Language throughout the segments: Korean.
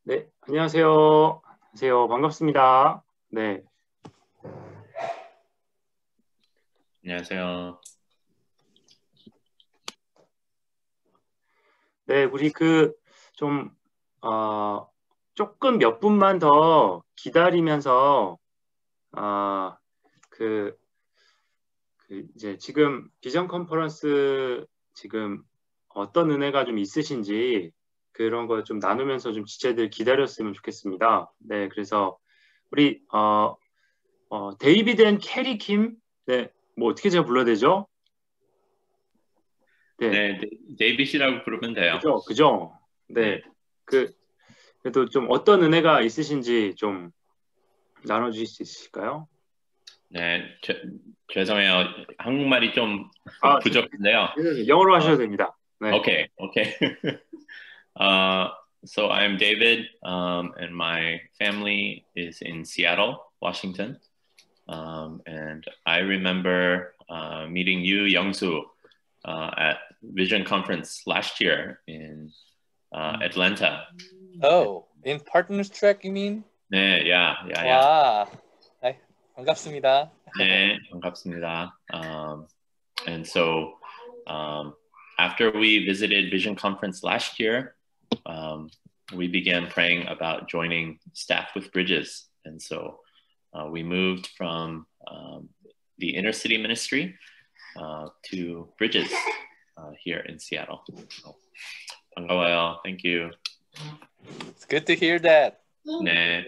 네, 안녕하세요. 안녕하세요. 반갑습니다. 네, 안녕하세요. 네, 우리 좀 조금 몇 분만 더 기다리면서 어, 그, 이제 지금 비전 컨퍼런스 지금 어떤 은혜가 좀 있으신지 그런 거 좀 나누면서 좀 지체들 기다렸으면 좋겠습니다. 네, 그래서 우리 데이비드 앤 캐리 킴, 네, 뭐 어떻게 제가 불러야 되죠? 네. 네, 데이빗이라고 부르면 돼요. 그죠, 그죠. 네, 네, 그 그래도 좀 어떤 은혜가 있으신지 좀 나눠주실 수 있으실까요? 네, 죄송해요. 한국말이 좀 아, 부족한데요. 영어로 어, 하셔도 됩니다. 네. okay, okay. uh, so I'm David, and my family is in Seattle, Washington. And I remember meeting you, Youngsu, at Vision Conference last year in Atlanta. Oh, in Partners Track, you mean? 네, yeah. 와, 아이, 반갑습니다. 네, 반갑습니다. And so after we visited Vision Conference last year, we began praying about joining Staff with Bridges. And so we moved from the inner city ministry to Bridges here in Seattle. So, 반가워요. Thank you. It's good to hear that. 네.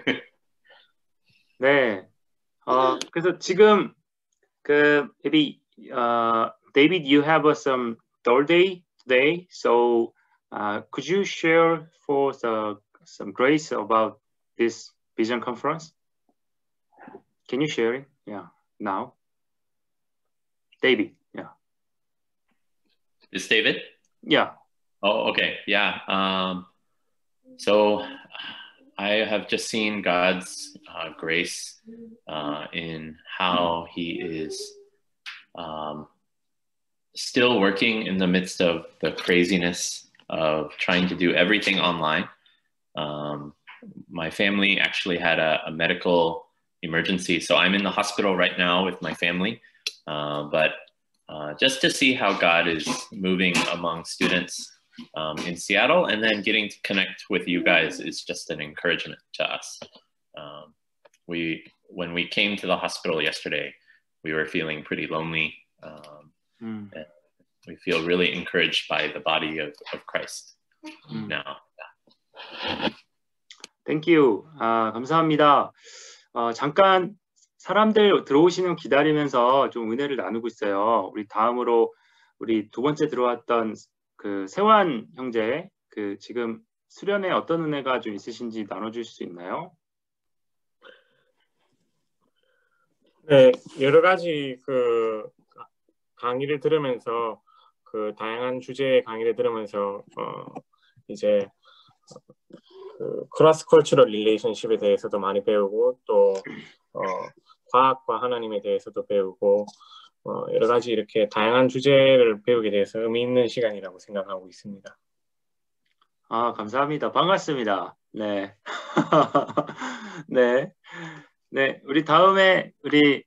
네. 그래서 지금 maybe David, you have some third day today, so could you share for some grace about this vision conference? Can you share it? Yeah, now. David, yeah. Is David? Yeah. Oh, okay. Yeah. So I have just seen God's grace in how He is still working in the midst of the craziness of trying to do everything online. My family actually had a medical emergency, so I'm in the hospital right now with my family. But just to see how God is moving among students in Seattle, and then getting to connect with you guys is just an encouragement to us. When we came to the hospital yesterday, we were feeling pretty lonely. And we feel really encouraged by the body of Christ now. Thank you. 감사합니다. 잠깐 사람들 들어오시는 기다리면서 좀 은혜를 나누고 있어요. 우리 다음으로 우리 두 번째 들어왔던 세환 형제, 지금 수련회 어떤 은혜가 좀 있으신지 나눠줄 수 있나요? 네, 여러 가지 강의를 들으면서 다양한 주제의 강의를 들으면서 이제 크로스 컬처럴 릴레이션십에 대해서도 많이 배우고 또 과학과 하나님에 대해서도 배우고 여러 가지 이렇게 다양한 주제를 배우게 돼서 의미 있는 시간이라고 생각하고 있습니다. 감사합니다. 반갑습니다. 네. 네. 네, 우리 다음에 우리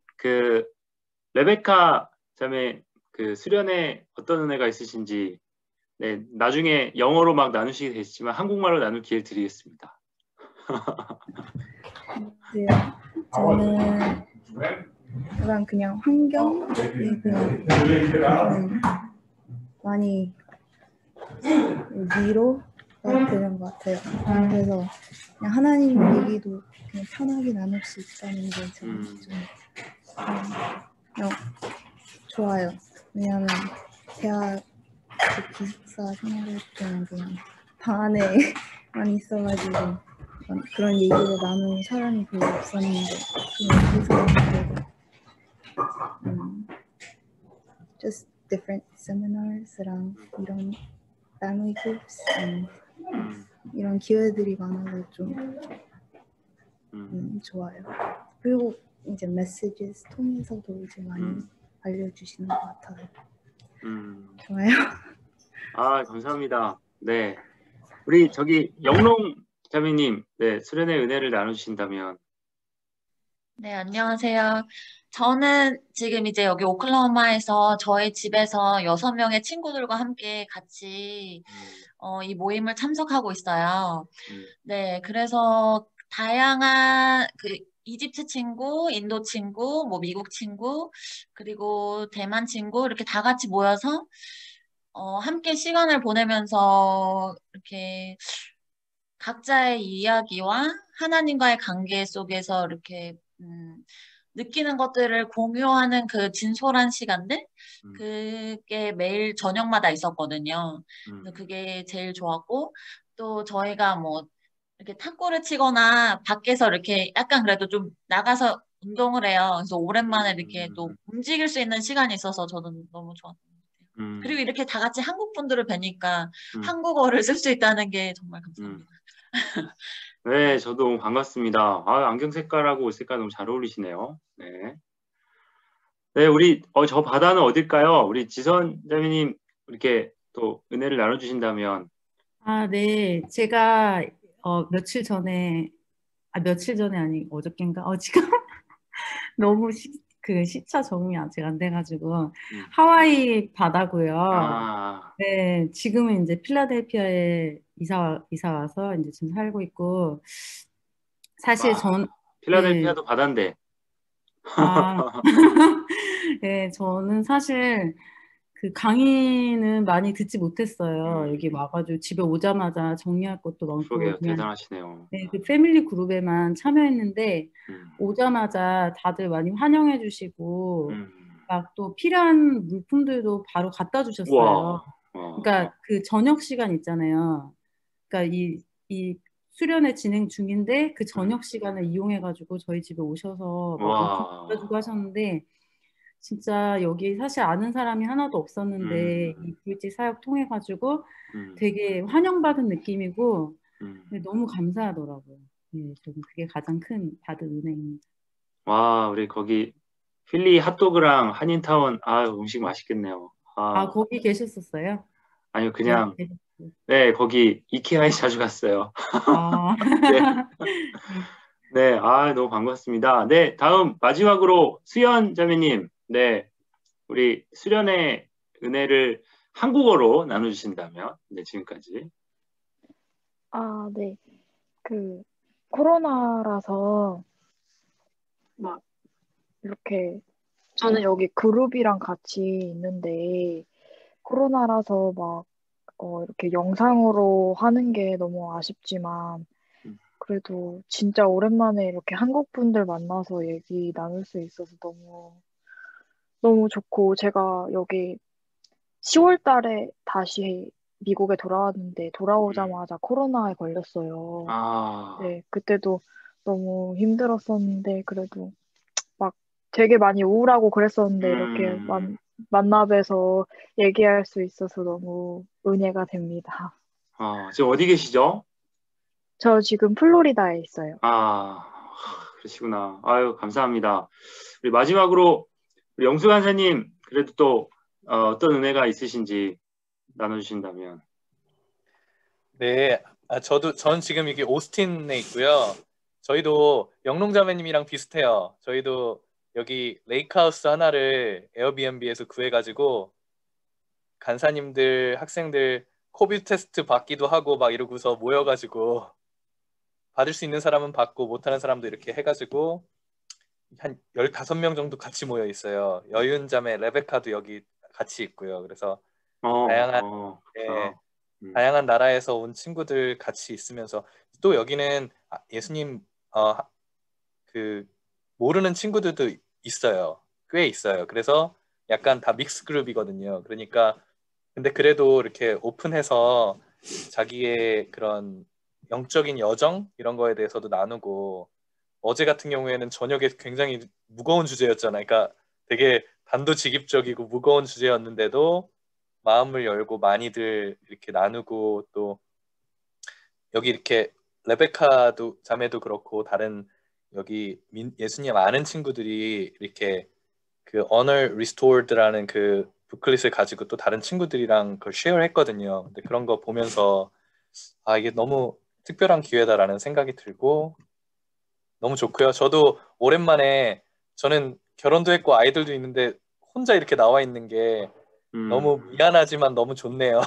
레베카 자매 수련회 어떤 은혜가 있으신지 네, 나중에 영어로 막 나누시게 되시지만 한국말로 나눌 기회를 드리겠습니다. 네, 저는 그냥 환경이 그냥 많이 위로가 되는 것 같아요. 그래서 그냥 하나님 얘기도 그냥 편하게 나눌 수 있다는 게 저는 좀 좋아요. 왜냐하면 대학 기숙사 생활할 때는 그냥 방 안에만 있어가지고 그런 얘기를 나누는 사람이 별로 없었는데 just different seminars랑 이런 family groups 이런 기회들이 많아서 좀 좋아요. 그리고 이제 messages 통해서도 이제 많이 알려주시는 것 같아요. 좋아요. 감사합니다. 네, 우리 저기 영롱 자매님, 네, 수련의 은혜를 나눠주신다면. 네, 안녕하세요. 저는 지금 이제 여기 오클라호마에서 저희 집에서 6명의 친구들과 함께 같이 이 모임을 참석하고 있어요. 네, 그래서 다양한 이집트 친구, 인도 친구, 뭐 미국 친구, 그리고 대만 친구 이렇게 다 같이 모여서 함께 시간을 보내면서 이렇게 각자의 이야기와 하나님과의 관계 속에서 이렇게 느끼는 것들을 공유하는 그 진솔한 시간들, 그게 매일 저녁마다 있었거든요. 그래서 그게 제일 좋았고, 또 저희가 뭐 이렇게 탁구를 치거나 밖에서 이렇게 약간 그래도 좀 나가서 운동을 해요. 그래서 오랜만에 이렇게 또 움직일 수 있는 시간이 있어서 저는 너무 좋았던 것 같아요. 그리고 이렇게 다 같이 한국 분들을 뵈니까 한국어를 쓸 수 있다는 게 정말 감사합니다. 네, 저도 반갑습니다. 아, 안경 색깔하고 옷 색깔 너무 잘 어울리시네요. 네. 네, 우리, 저 바다는 어딜까요? 우리 지선 자매님, 이렇게 또 은혜를 나눠주신다면. 아, 네. 제가 며칠 전에 아니 어저께인가? 지금 너무 시차 적응이 아직 안 돼가지고 하와이 바다고요. 아, 네, 지금은 이제 필라델피아에 이사 와서 이제 지금 살고 있고 사실 네, 필라델피아도 바다인데. 네, 저는 사실 그 강의는 많이 듣지 못했어요. 여기 와가지고 집에 오자마자 정리할 것도 많고 그러게요, 그냥 대단하시네요. 네, 그 패밀리 그룹에만 참여했는데 오자마자 다들 많이 환영해 주시고 막 또 필요한 물품들도 바로 갖다 주셨어요. 그러니까 그 저녁 시간 있잖아요. 그러니까 이 수련회 진행 중인데 그 저녁 시간을 이용해 가지고 저희 집에 오셔서 막 물품 갖다 주고 하셨는데 진짜 여기 사실 아는 사람이 하나도 없었는데 이 불지 사역 통해 가지고 되게 환영받은 느낌이고 너무 감사하더라고요. 네, 저는 그게 가장 큰 받은 은혜입니다. 와, 우리 거기 필리 핫도그랑 한인타운, 음식 맛있겠네요. 거기 계셨었어요? 아니요, 그냥 네, 거기 이케아에 자주 갔어요. 네, 너무 반갑습니다. 네, 다음 마지막으로 수연 자매님, 네, 우리 수련의 은혜를 한국어로 나눠주신다면, 네, 지금까지. 네. 코로나라서 막 이렇게 저는 여기 그룹이랑 같이 있는데 코로나라서 막 이렇게 영상으로 하는 게 너무 아쉽지만 그래도 진짜 오랜만에 이렇게 한국 분들 만나서 얘기 나눌 수 있어서 너무 좋고 제가 여기 10월 달에 다시 미국에 돌아왔는데 돌아오자마자 코로나에 걸렸어요. 네, 그때도 너무 힘들었었는데 그래도 막 되게 많이 우울하고 그랬었는데 이렇게 만나 뵈서 얘기할 수 있어서 너무 은혜가 됩니다. 지금 어디 계시죠? 저 지금 플로리다에 있어요. 그러시구나. 아유, 감사합니다. 우리 마지막으로 우리 영수 간사님, 그래도 또 어떤 은혜가 있으신지 나눠주신다면. 네, 전 지금 여기 오스틴에 있고요. 저희도 영롱자매님이랑 비슷해요. 저희도 여기 레이크하우스 하나를 에어비앤비에서 구해가지고 간사님들, 학생들 코비드 테스트 받기도 하고 막 이러고서 모여가지고 받을 수 있는 사람은 받고 못하는 사람도 이렇게 해가지고 한 15명 정도 같이 모여 있어요. 여윤자매 레베카도 여기 같이 있고요. 그래서 다양한 나라에서 온 친구들 같이 있으면서 또 여기는 예수님 모르는 친구들도 있어요. 꽤 있어요. 그래서 약간 다 믹스 그룹이거든요. 그러니까 근데 그래도 이렇게 오픈해서 자기의 그런 영적인 여정 이런 거에 대해서도 나누고 어제 같은 경우에는 저녁에 굉장히 무거운 주제였잖아요. 그러니까 되게 단도직입적이고 무거운 주제였는데도 마음을 열고 많이들 이렇게 나누고 또 여기 이렇게 레베카도 자매도 그렇고 다른 여기 예수님 아는 친구들이 이렇게 그 Honor Restored라는 그 부클릿을 가지고 또 다른 친구들이랑 그걸 쉐어했거든요. 근데 그런 거 보면서 이게 너무 특별한 기회다라는 생각이 들고 너무 좋고요. 저도 오랜만에 저는 결혼도 했고 아이들도 있는데 혼자 이렇게 나와 있는 게 너무 미안하지만 너무 좋네요.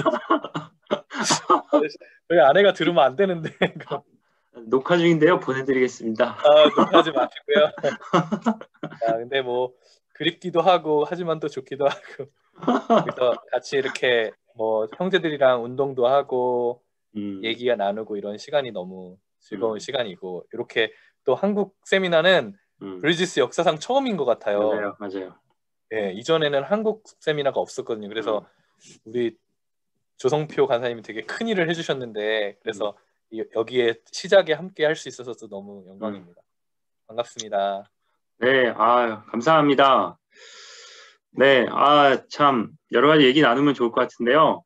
저희 아내가 들으면 안 되는데 녹화 중인데요. 보내드리겠습니다. 녹화하지 마시고요. 근데 뭐 그립기도 하고 하지만 또 좋기도 하고 그래서 같이 이렇게 뭐 형제들이랑 운동도 하고 얘기가 나누고 이런 시간이 너무 즐거운 시간이고 이렇게 또 한국 세미나는 브리지스 역사상 처음인 것 같아요. 맞아요. 예, 이전에는 한국 세미나가 없었거든요. 그래서 우리 조성표 간사님이 되게 큰 일을 해주셨는데 그래서 여기에 시작에 함께 할 수 있어서 너무 영광입니다. 반갑습니다. 네, 감사합니다. 네, 참 여러 가지 얘기 나누면 좋을 것 같은데요.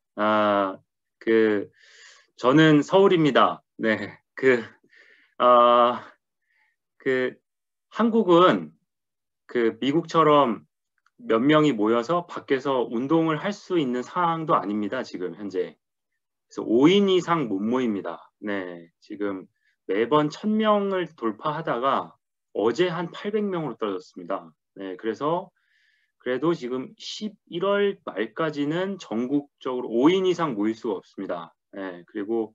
저는 서울입니다. 네, 한국은 미국처럼 몇 명이 모여서 밖에서 운동을 할 수 있는 상황도 아닙니다. 지금 현재. 그래서 5인 이상 못 모입니다. 네, 지금 매번 1000명을 돌파하다가 어제 한 800명으로 떨어졌습니다. 네, 그래서 그래도 지금 11월 말까지는 전국적으로 5인 이상 모일 수가 없습니다. 네, 그리고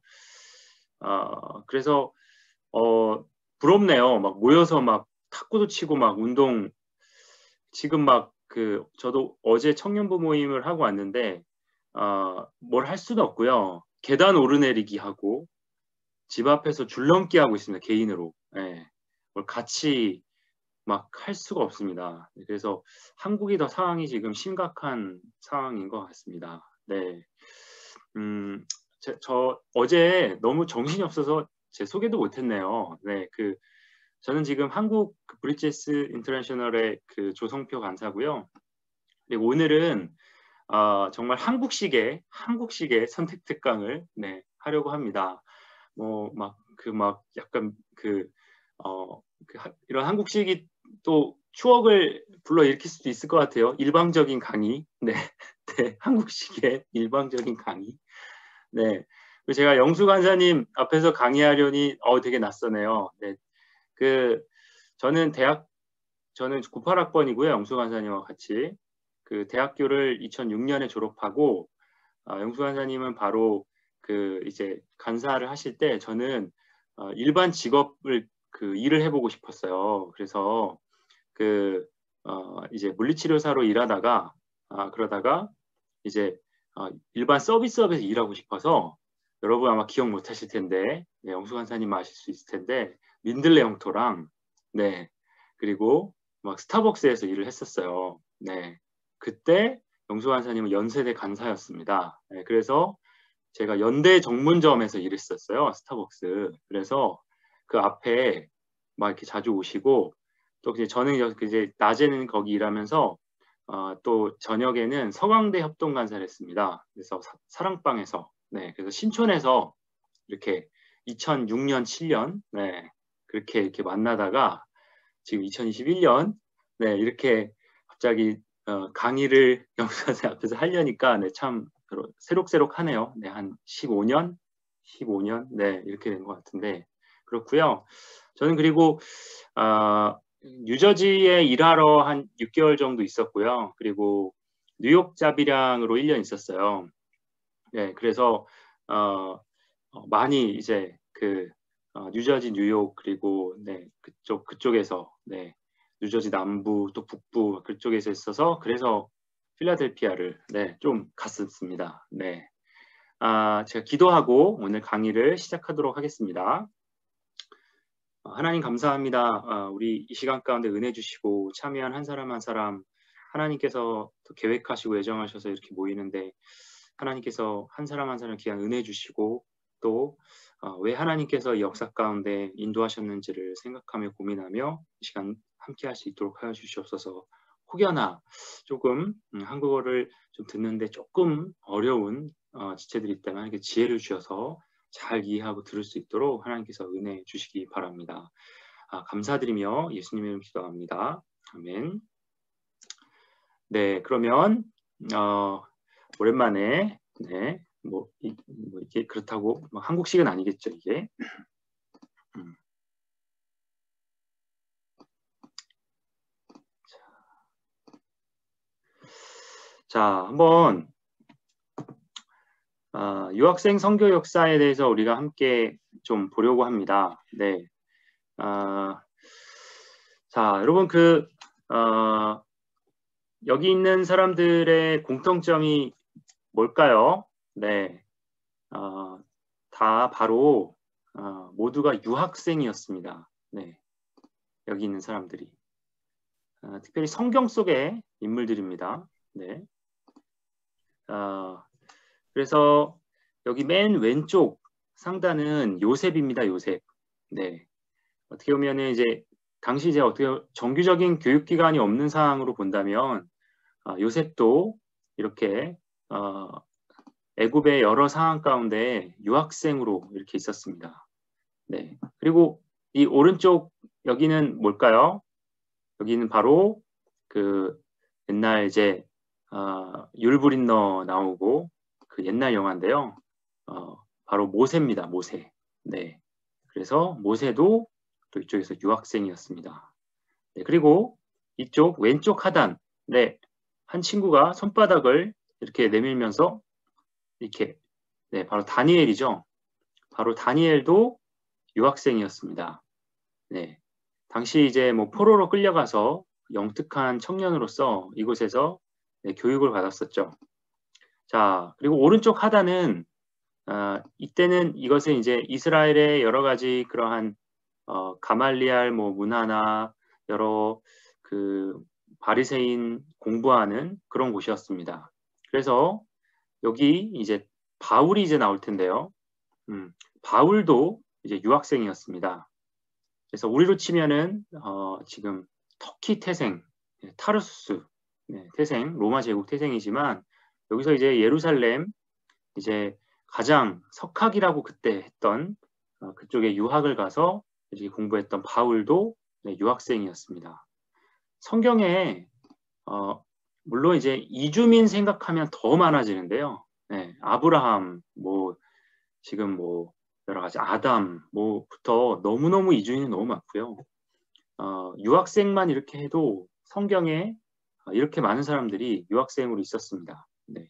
그래서 부럽네요. 막 모여서 막 탁구도 치고 막 운동 지금 막 저도 어제 청년부 모임을 하고 왔는데 뭘 할 수는 없고요. 계단 오르내리기 하고 집 앞에서 줄넘기 하고 있습니다. 개인으로. 네. 뭘 같이 막 할 수가 없습니다. 그래서 한국이 더 상황이 지금 심각한 상황인 것 같습니다. 네. 저 어제 너무 정신이 없어서 제 소개도 못했네요. 네, 저는 지금 한국 브리지스 인터내셔널의 조성표 간사고요. 그리고 오늘은 정말 한국식의 선택 특강을 하려고 합니다. 약간 이런 한국식이 또 추억을 불러일으킬 수도 있을 것 같아요. 일방적인 강의, 네, 한국식의 일방적인 강의. 네, 제가 영수 간사님 앞에서 강의하려니 되게 낯서네요. 네, 저는 98학번이고요. 영수 간사님과 같이 대학교를 2006년에 졸업하고 영수 간사님은 바로 이제 간사를 하실 때 저는 일반 직업을 일을 해보고 싶었어요. 그래서 이제 물리치료사로 일하다가 그러다가 이제 일반 서비스업에서 일하고 싶어서 여러분 아마 기억 못 하실 텐데 영수 간사님 아실 수 있을 텐데 민들레 영토랑 그리고 막 스타벅스에서 일을 했었어요. 네, 그때 영수 간사님은 연세대 간사였습니다. 네, 그래서 제가 연대 정문점에서 일했었어요. 스타벅스. 그래서 그 앞에 막 이렇게 자주 오시고 또 이제 저는 이제 낮에는 거기 일하면서 또 저녁에는 서강대 협동간사를 했습니다. 그래서 사랑방에서 그래서 신촌에서 이렇게 2006년 7년 그렇게 만나다가 지금 2021년 이렇게 갑자기 강의를 영수 간사 앞에서 하려니까 참 새록새록하네요. 한 15년 이렇게 된 것 같은데 그렇고요. 저는 그리고 뉴저지에 일하러 한 6개월 정도 있었고요. 그리고 뉴욕 자비량으로 1년 있었어요. 네, 그래서 많이 이제 뉴저지, 뉴욕 그리고 그쪽에서 뉴저지 남부 또 북부 그쪽에서 있어서 그래서 필라델피아를 좀 갔었습니다. 네, 제가 기도하고 오늘 강의를 시작하도록 하겠습니다. 하나님 감사합니다. 우리 이 시간 가운데 은혜 주시고 참여한 한 사람 한 사람 하나님께서 또 계획하시고 예정하셔서 이렇게 모이는데 하나님께서 한 사람 한 사람 귀한 은혜 주시고 또 왜 하나님께서 이 역사 가운데 인도하셨는지를 생각하며 고민하며 이 시간 함께 할 수 있도록 하여 주시옵소서. 혹여나 조금 한국어를 좀 듣는데 조금 어려운 지체들이 있다면 이렇게 지혜를 주셔서 잘 이해하고 들을 수 있도록 하나님께서 은혜 주시기 바랍니다. 감사드리며 예수님의 이름으로 기도합니다. 아멘. 네, 그러면 오랜만에 이게 그렇게 그렇다고 막 한국식은 아니겠죠, 이게. 자, 한번 유학생 선교 역사에 대해서 우리가 함께 좀 보려고 합니다. 네. 자, 여러분 여기 있는 사람들의 공통점이 뭘까요? 네. 다 바로 모두가 유학생이었습니다. 네. 여기 있는 사람들이. 특별히 성경 속의 인물들입니다. 네. 그래서 여기 맨 왼쪽 상단은 요셉입니다. 요셉. 네. 어떻게 보면은 이제 당시 이제 어떻게 정규적인 교육기관이 없는 상황으로 본다면 요셉도 이렇게 애굽의 여러 상황 가운데 유학생으로 이렇게 있었습니다. 네. 그리고 이 오른쪽 여기는 뭘까요? 여기는 바로 그 옛날 이제 율브린너 나오고 그 옛날 영화인데요. 바로 모세입니다. 모세. 네. 그래서 모세도 또 이쪽에서 유학생이었습니다. 네. 그리고 이쪽 왼쪽 하단, 네. 한 친구가 손바닥을 이렇게 내밀면서 이렇게, 네. 바로 다니엘이죠. 바로 다니엘도 유학생이었습니다. 네. 당시 이제 뭐 포로로 끌려가서 영특한 청년으로서 이곳에서 네, 교육을 받았었죠. 자, 그리고 오른쪽 하단은 이때는 이것은 이제 이스라엘의 여러 가지 그러한 가말리알 뭐 문화나 여러 그 바리새인 공부하는 그런 곳이었습니다. 그래서 여기 이제 바울이 이제 나올 텐데요. 바울도 이제 유학생이었습니다. 그래서 우리로 치면은 지금 터키 태생, 타르수스 네, 태생, 로마 제국 태생이지만 여기서 이제 예루살렘 이제 가장 석학이라고 그때 했던 그쪽에 유학을 가서 이제 공부했던 바울도 네, 유학생이었습니다. 성경에 물론 이제 이주민 생각하면 더 많아지는데요. 네, 아브라함, 뭐 지금 뭐 여러 가지 아담, 뭐부터 너무너무 이주인이 너무 많고요. 유학생만 이렇게 해도 성경에 이렇게 많은 사람들이 유학생으로 있었습니다. 네.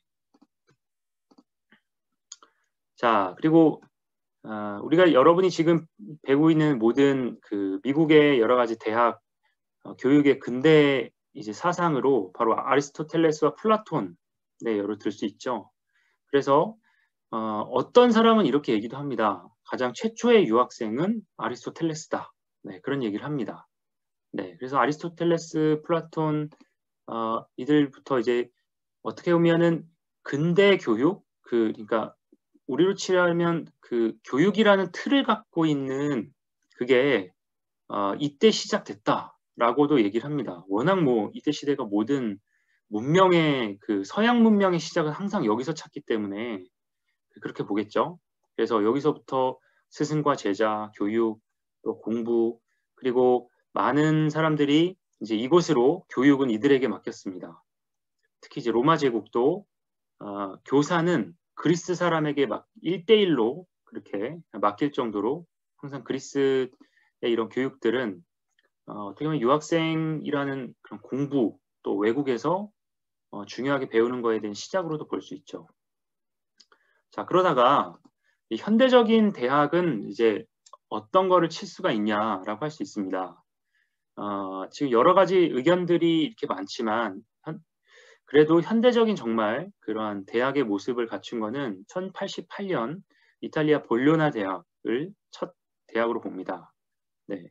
자, 그리고 우리가 여러분이 지금 배우고 있는 모든 그 미국의 여러 가지 대학 교육의 근대 이제 사상으로 바로 아리스토텔레스와 플라톤 네, 예를 들 수 있죠. 그래서 어떤 사람은 이렇게 얘기도 합니다. 가장 최초의 유학생은 아리스토텔레스다. 네, 그런 얘기를 합니다. 네, 그래서 아리스토텔레스, 플라톤 이들부터 이제 어떻게 보면은 근대 교육 그러니까 우리로 치려면 그 교육이라는 틀을 갖고 있는 그게 이때 시작됐다라고도 얘기를 합니다. 워낙 뭐 이때 시대가 모든 문명의 그 서양 문명의 시작은 항상 여기서 찾기 때문에 그렇게 보겠죠. 그래서 여기서부터 스승과 제자, 교육, 또 공부 그리고 많은 사람들이 이제 이곳으로 교육은 이들에게 맡겼습니다. 특히 이제 로마 제국도 교사는 그리스 사람에게 막 1대1로 그렇게 맡길 정도로 항상 그리스의 이런 교육들은 어떻게 보면 유학생이라는 그런 공부 또 외국에서 중요하게 배우는 거에 대한 시작으로도 볼 수 있죠. 자, 그러다가 이 현대적인 대학은 이제 어떤 거를 칠 수가 있냐라고 할 수 있습니다. 지금 여러 가지 의견들이 이렇게 많지만 그래도 현대적인 정말 그러한 대학의 모습을 갖춘 거는 1088년 이탈리아 볼로나 대학을 첫 대학으로 봅니다. 네.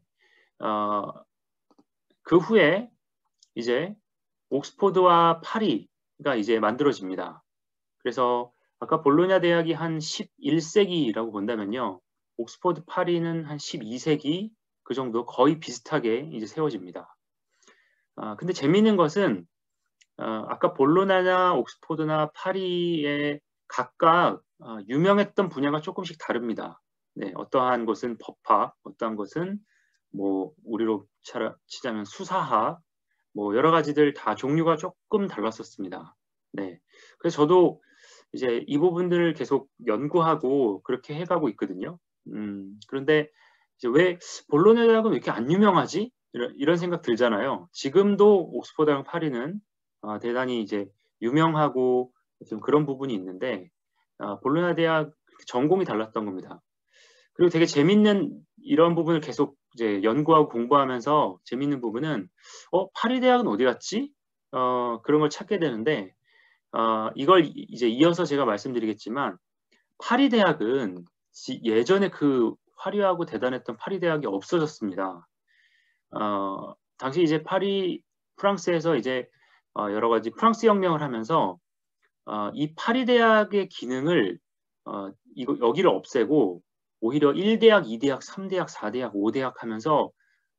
그 후에 이제 옥스포드와 파리가 이제 만들어집니다. 그래서 아까 볼로냐 대학이 한 11세기라고 본다면요. 옥스포드 파리는 한 12세기 그 정도 거의 비슷하게 이제 세워집니다. 근데 재미있는 것은 아까 볼로냐나 옥스포드나 파리의 각각 유명했던 분야가 조금씩 다릅니다. 네, 어떠한 것은 법학, 어떠한 것은 뭐 우리로 치자면 수사학, 뭐 여러 가지들 다 종류가 조금 달랐었습니다. 네, 그래서 저도 이제 이 부분들을 계속 연구하고 그렇게 해가고 있거든요. 그런데 이제 왜 볼로냐 대학은 왜 이렇게 안 유명하지? 이런 생각 들잖아요. 지금도 옥스퍼드랑 파리는 대단히 이제 유명하고 좀 그런 부분이 있는데 볼로냐 대학 전공이 달랐던 겁니다. 그리고 되게 재밌는 이런 부분을 계속 이제 연구하고 공부하면서 재밌는 부분은 파리 대학은 어디 갔지? 그런 걸 찾게 되는데 이걸 이제 이어서 제가 말씀드리겠지만 파리 대학은 예전에 그 화려하고 대단했던 파리 대학이 없어졌습니다. 당시 이제 프랑스에서 이제 여러 가지 프랑스 혁명을 하면서 이 파리 대학의 기능을 여기를 없애고 오히려 1대학, 2대학, 3대학, 4대학, 5대학 하면서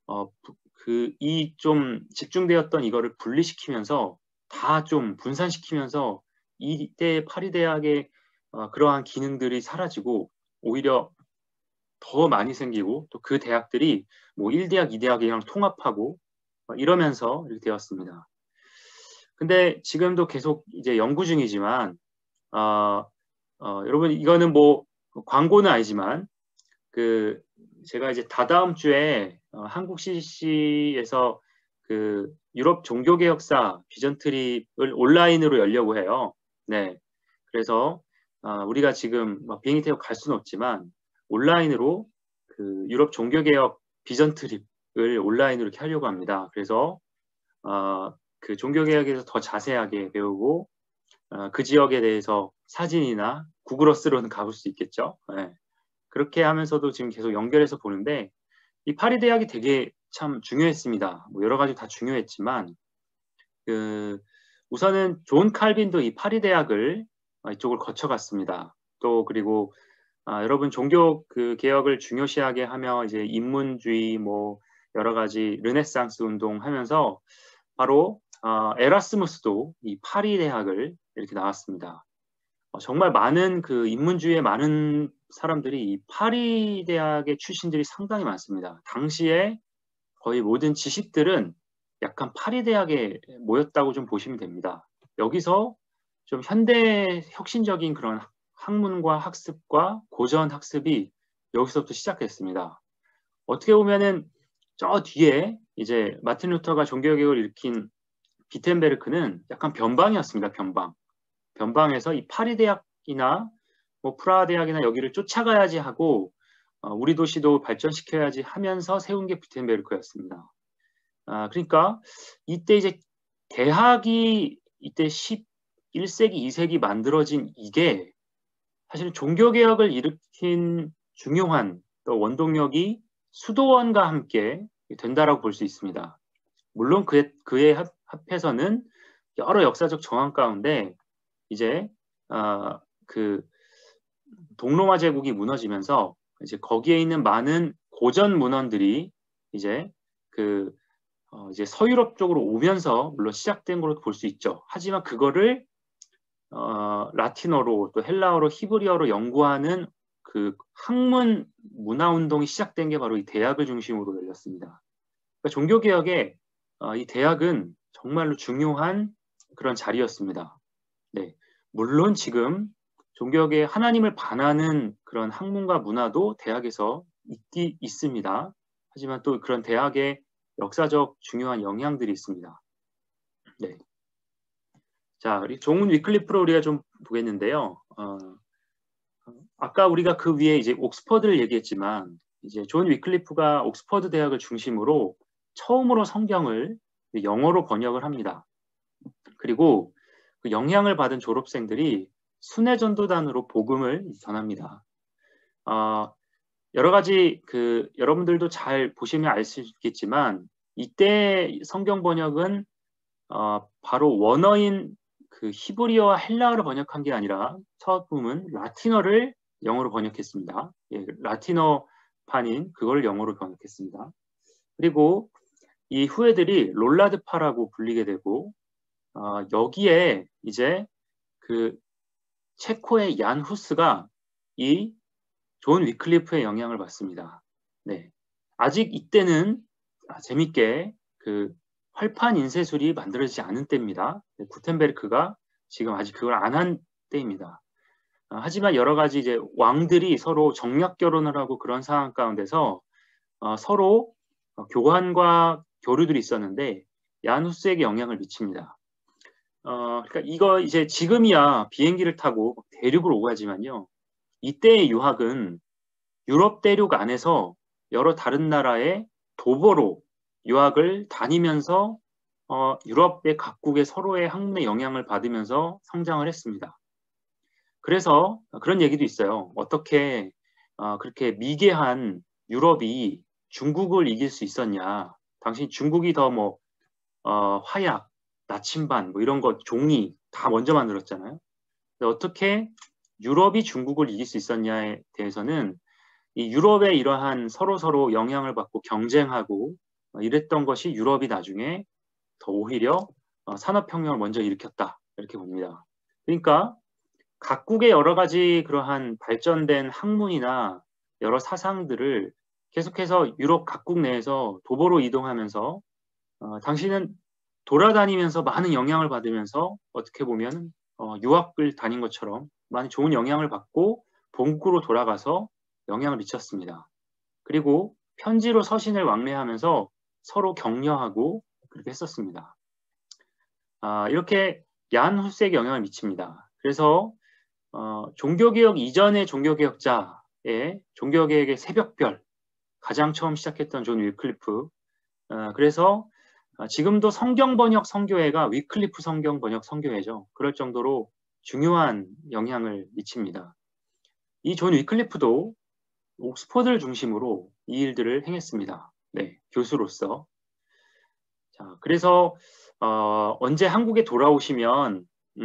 이 좀 집중되었던 이거를 분리시키면서 다 좀 분산시키면서 이때 파리 대학의 그러한 기능들이 사라지고 오히려 더 많이 생기고 또 그 대학들이 뭐 1대학, 2대학이랑 통합하고 이러면서 이렇게 되었습니다. 근데 지금도 계속 이제 연구 중이지만 여러분 이거는 뭐 광고는 아니지만 제가 이제 다다음 주에 한국 CCC에서 그 유럽 종교개혁사 비전 트립을 온라인으로 열려고 해요. 네, 그래서 우리가 지금 비행기 타고 갈 수는 없지만 온라인으로 그 유럽 종교개혁 비전 트립을 온라인으로 이렇게 하려고 합니다. 그래서 그 종교개혁에서 더 자세하게 배우고 그 지역에 대해서 사진이나 구글어스로는 가볼 수 있겠죠. 네. 그렇게 하면서도 지금 계속 연결해서 보는데 이 파리 대학이 되게 참 중요했습니다. 뭐 여러 가지 다 중요했지만 우선은 존 칼빈도 이 파리 대학을 이쪽을 거쳐갔습니다. 또 그리고 여러분 종교 그 개혁을 중요시하게 하며 이제 인문주의 뭐 여러 가지 르네상스 운동하면서 바로 에라스무스도 이 파리 대학을 이렇게 나왔습니다. 정말 많은 그 인문주의의 많은 사람들이 이 파리 대학의 출신들이 상당히 많습니다. 당시에 거의 모든 지식들은 약간 파리 대학에 모였다고 좀 보시면 됩니다. 여기서 좀 현대 혁신적인 그런 학문과 학습과 고전 학습이 여기서부터 시작했습니다. 어떻게 보면은 저 뒤에 이제 마틴 루터가 종교개혁을 일으킨 비텐베르크는 약간 변방이었습니다. 변방에서 이 파리 대학이나 뭐 프라하 대학이나 여기를 쫓아가야지 하고 우리 도시도 발전시켜야지 하면서 세운 게 비텐베르크였습니다. 그러니까 이때 이제 대학이 이때 11세기, 2세기 만들어진 이게 사실은 종교개혁을 일으킨 중요한 또 원동력이 수도원과 함께 된다라고 볼 수 있습니다. 물론 그에 합해서는 여러 역사적 정황 가운데 이제 그 동로마 제국이 무너지면서 이제 거기에 있는 많은 고전 문헌들이 이제 이제 서유럽 쪽으로 오면서 물론 시작된 걸로 볼 수 있죠. 하지만 그거를 라틴어로 또 헬라어로 히브리어로 연구하는 그 학문 문화 운동이 시작된 게 바로 이 대학을 중심으로 열렸습니다. 그러니까 종교개혁에 이 대학은 정말로 중요한 그런 자리였습니다. 네, 물론 지금 종교개혁에 하나님을 반하는 그런 학문과 문화도 대학에서 있습니다. 하지만 또 그런 대학의 역사적 중요한 영향들이 있습니다. 네. 자, 우리 존 위클리프를 우리가 좀 보겠는데요. 아까 우리가 그 위에 이제 옥스퍼드를 얘기했지만 이제 존 위클리프가 옥스퍼드 대학을 중심으로 처음으로 성경을 영어로 번역을 합니다. 그리고 그 영향을 받은 졸업생들이 순회 전도단으로 복음을 전합니다. 여러 가지 여러분들도 잘 보시면 알 수 있겠지만 이때 성경 번역은 바로 원어인 그 히브리어와 헬라어를 번역한 게 아니라 처음은 라틴어를 영어로 번역했습니다. 예, 라틴어판인 그걸 영어로 번역했습니다. 그리고 이 후예들이 롤라드파라고 불리게 되고 여기에 이제 그 체코의 얀 후스가 이 존 위클리프의 영향을 받습니다. 네, 아직 이때는 재밌게 그 활판 인쇄술이 만들어지지 않은 때입니다. 구텐베르크가 지금 아직 그걸 안 한 때입니다. 하지만 여러 가지 이제 왕들이 서로 정략 결혼을 하고 그런 상황 가운데서 서로 교환과 교류들이 있었는데 야한 후스에게 영향을 미칩니다. 그러니까 이거 이제 지금이야 비행기를 타고 대륙을 오고 하지만요. 이때의 유학은 유럽 대륙 안에서 여러 다른 나라의 도보로 유학을 다니면서 유럽의 각국의 서로의 학문의 영향을 받으면서 성장을 했습니다. 그래서 그런 얘기도 있어요. 어떻게 그렇게 미개한 유럽이 중국을 이길 수 있었냐. 당신 중국이 더 뭐 화약, 나침반 뭐 이런 거 종이 다 먼저 만들었잖아요. 근데 어떻게 유럽이 중국을 이길 수 있었냐에 대해서는 이 유럽의 이러한 서로 영향을 받고 경쟁하고 이랬던 것이 유럽이 나중에 더 오히려 산업혁명을 먼저 일으켰다 이렇게 봅니다. 그러니까 각국의 여러 가지 그러한 발전된 학문이나 여러 사상들을 계속해서 유럽 각국 내에서 도보로 이동하면서 당신은 돌아다니면서 많은 영향을 받으면서 어떻게 보면 유학을 다닌 것처럼 많은 좋은 영향을 받고 본국으로 돌아가서 영향을 미쳤습니다. 그리고 편지로 서신을 왕래하면서 서로 격려하고 그렇게 했었습니다. 이렇게 야한 후스에게 영향을 미칩니다. 그래서 종교개혁 이전의 종교개혁자의 종교개혁의 새벽별 가장 처음 시작했던 존 위클리프 그래서 지금도 성경번역 선교회가 위클리프 성경번역 선교회죠. 그럴 정도로 중요한 영향을 미칩니다. 이 존 위클리프도 옥스퍼드를 중심으로 이 일들을 행했습니다. 네, 교수로서. 자, 그래서 언제 한국에 돌아오시면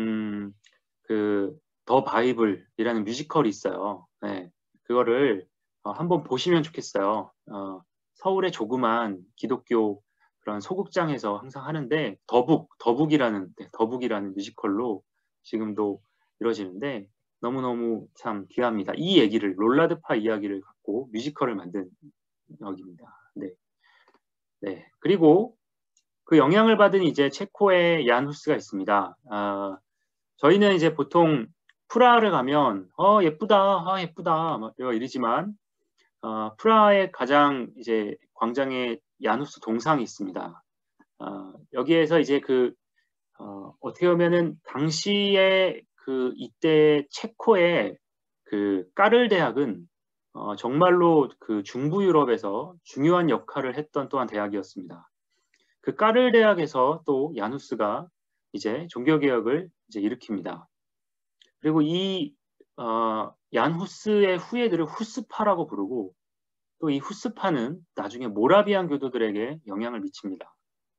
더 바이블이라는 뮤지컬이 있어요. 네, 그거를 한번 보시면 좋겠어요. 서울의 조그만 기독교 그런 소극장에서 항상 하는데 더북이라는 뮤지컬로 지금도 이루어지는데 너무너무 참 귀합니다. 이 얘기를 롤라드파 이야기를 갖고 뮤지컬을 만든 역입니다. 네. 네. 그리고 그 영향을 받은 이제 체코의 얀 후스가 있습니다. 저희는 이제 보통 프라하를 가면 예쁘다, 예쁘다 막 이러지만 프라하의 가장 이제 광장에 얀 후스 동상이 있습니다. 여기에서 이제 어떻게 보면은 당시에 이때 체코의 까를 대학은 정말로 중부 유럽에서 중요한 역할을 했던 또한 대학이었습니다. 그 까를 대학에서 또 야누스가 이제 종교개혁을 이제 일으킵니다. 그리고 이 얀후스의 후예들을 후스파라고 부르고 또 이 후스파는 나중에 모라비안 교도들에게 영향을 미칩니다.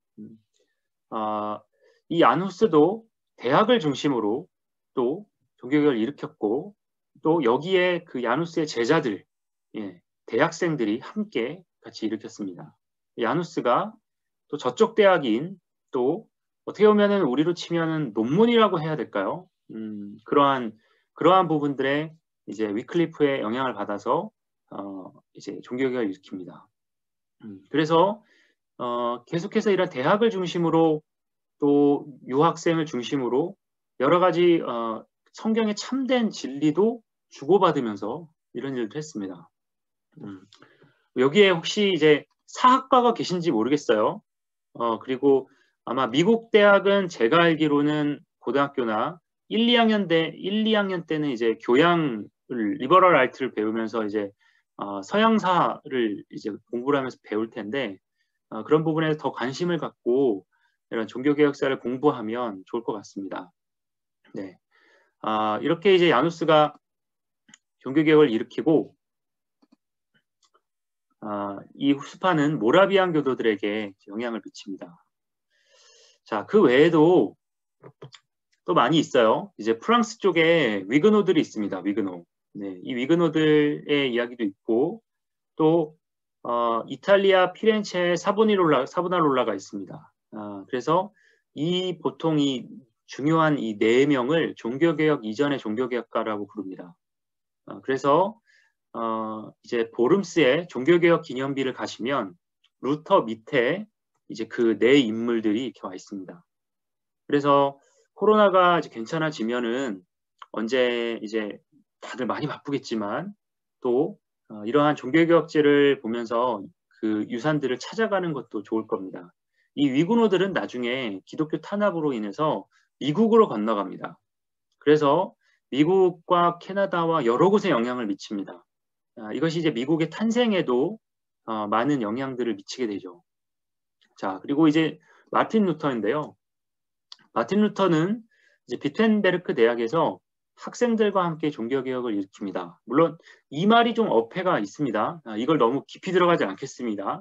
이 얀후스도 대학을 중심으로 또 종교개혁을 일으켰고 또 여기에 그 야누스의 제자들, 대학생들이 함께 같이 일으켰습니다. 야누스가 또 저쪽 대학인 또 어떻게 보면은 우리로 치면은 논문이라고 해야 될까요? 그러한 부분들에 이제 위클리프의 영향을 받아서 이제 종교개혁을 일으킵니다. 그래서 계속해서 이런 대학을 중심으로 또 유학생을 중심으로 여러 가지 성경의 참된 진리도 주고받으면서 이런 일도 했습니다. 여기에 혹시 이제 사학과가 계신지 모르겠어요. 그리고 아마 미국 대학은 제가 알기로는 고등학교나 1, 2학년 때는 이제 교양을 리버럴 아트를 배우면서 이제 서양사를 이제 공부를 하면서 배울 텐데 그런 부분에 더 관심을 갖고 이런 종교개혁사를 공부하면 좋을 것 같습니다. 네, 이렇게 이제 야누스가 종교개혁을 일으키고 이 후스파는 모라비안 교도들에게 영향을 미칩니다. 자, 그 외에도 또 많이 있어요. 이제 프랑스 쪽에 위그노들이 있습니다. 위그노. 네, 이 위그노들의 이야기도 있고 또 이탈리아 피렌체의 사보나롤라가 있습니다. 그래서 보통 이 중요한 이 4명을 종교개혁 이전의 종교개혁가라고 부릅니다. 그래서 이제 보름스의 종교개혁 기념비를 가시면 루터 밑에 이제 그 4 인물들이 이렇게 와 있습니다. 그래서 코로나가 이제 괜찮아지면은 언제 이제 다들 많이 바쁘겠지만 또 이러한 종교개혁제를 보면서 그 유산들을 찾아가는 것도 좋을 겁니다. 이 위구노들은 나중에 기독교 탄압으로 인해서 미국으로 건너갑니다. 그래서 미국과 캐나다와 여러 곳에 영향을 미칩니다. 이것이 이제 미국의 탄생에도 많은 영향들을 미치게 되죠. 자, 그리고 이제 마틴 루터인데요. 마틴 루터는 이제 비텐베르크 대학에서 학생들과 함께 종교개혁을 일으킵니다. 물론 이 말이 좀 어폐가 있습니다. 이걸 너무 깊이 들어가지 않겠습니다.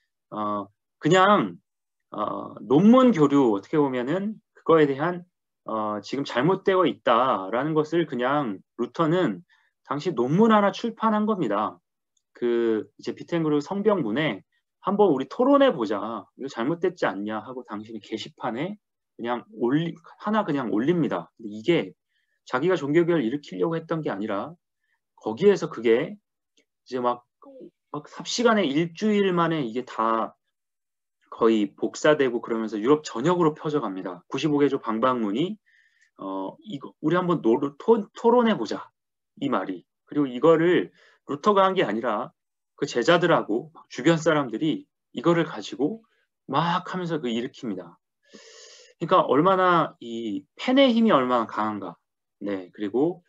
그냥 논문 교류 어떻게 보면은 그거에 대한 지금 잘못되어 있다라는 것을 그냥 루터는 당시 논문 하나 출판한 겁니다. 그 이제 비텐베르크 성병문에 한번 우리 토론해 보자. 이거 잘못됐지 않냐 하고 당신이 게시판에 그냥 하나 그냥 올립니다. 근데 이게 자기가 종교개혁을 일으키려고 했던 게 아니라 거기에서 그게 이제 막 삽시간에 일주일 만에 이게 다 거의 복사되고 그러면서 유럽 전역으로 펴져갑니다. 95개조 방방문이 이거 우리 한번 토론해 보자 이 말이. 그리고 이거를 루터가 한 게 아니라 그 제자들하고 주변 사람들이 이거를 가지고 막 하면서 그 일으킵니다. 그러니까 얼마나 이 펜의 힘이 얼마나 강한가. 네, 그리고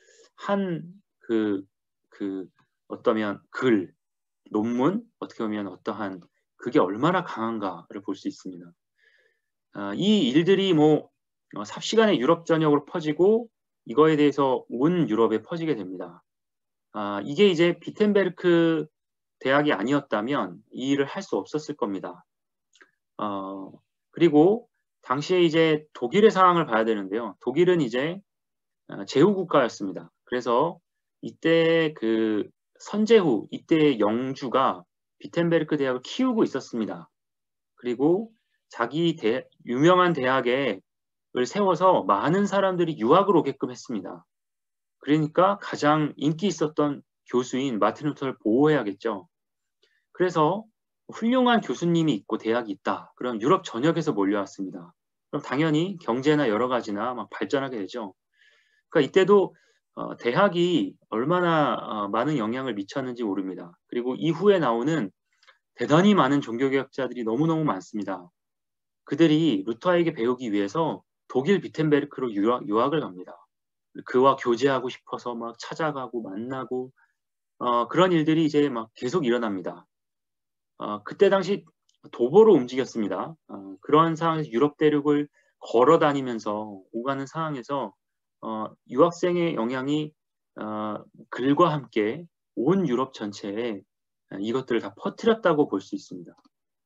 어떠면 글, 논문, 어떻게 보면 어떠한 그게 얼마나 강한가를 볼 수 있습니다. 이 일들이 뭐 삽시간에 유럽 전역으로 퍼지고 이거에 대해서 온 유럽에 퍼지게 됩니다. 이게 이제 비텐베르크 대학이 아니었다면 이 일을 할 수 없었을 겁니다. 그리고 당시에 이제 독일의 상황을 봐야 되는데요. 독일은 이제 제후국가였습니다. 그래서 이때 그 선제후 이때 영주가 비텐베르크 대학을 키우고 있었습니다. 그리고 자기 유명한 대학을 세워서 많은 사람들이 유학을 오게끔 했습니다. 그러니까 가장 인기 있었던 교수인 마틴 루터를 보호해야겠죠. 그래서 훌륭한 교수님이 있고 대학이 있다. 그럼 유럽 전역에서 몰려왔습니다. 그럼 당연히 경제나 여러 가지나 막 발전하게 되죠. 그러니까 이때도 대학이 얼마나 많은 영향을 미쳤는지 모릅니다. 그리고 이후에 나오는 대단히 많은 종교개혁자들이 너무너무 많습니다. 그들이 루터에게 배우기 위해서 독일 비텐베르크로 유학을 갑니다. 그와 교제하고 싶어서 막 찾아가고 만나고 그런 일들이 이제 막 계속 일어납니다. 그때 당시 도보로 움직였습니다. 그런 상황에서 유럽 대륙을 걸어 다니면서 오가는 상황에서 유학생의 영향이 글과 함께 온 유럽 전체에 이것들을 다 퍼뜨렸다고 볼 수 있습니다.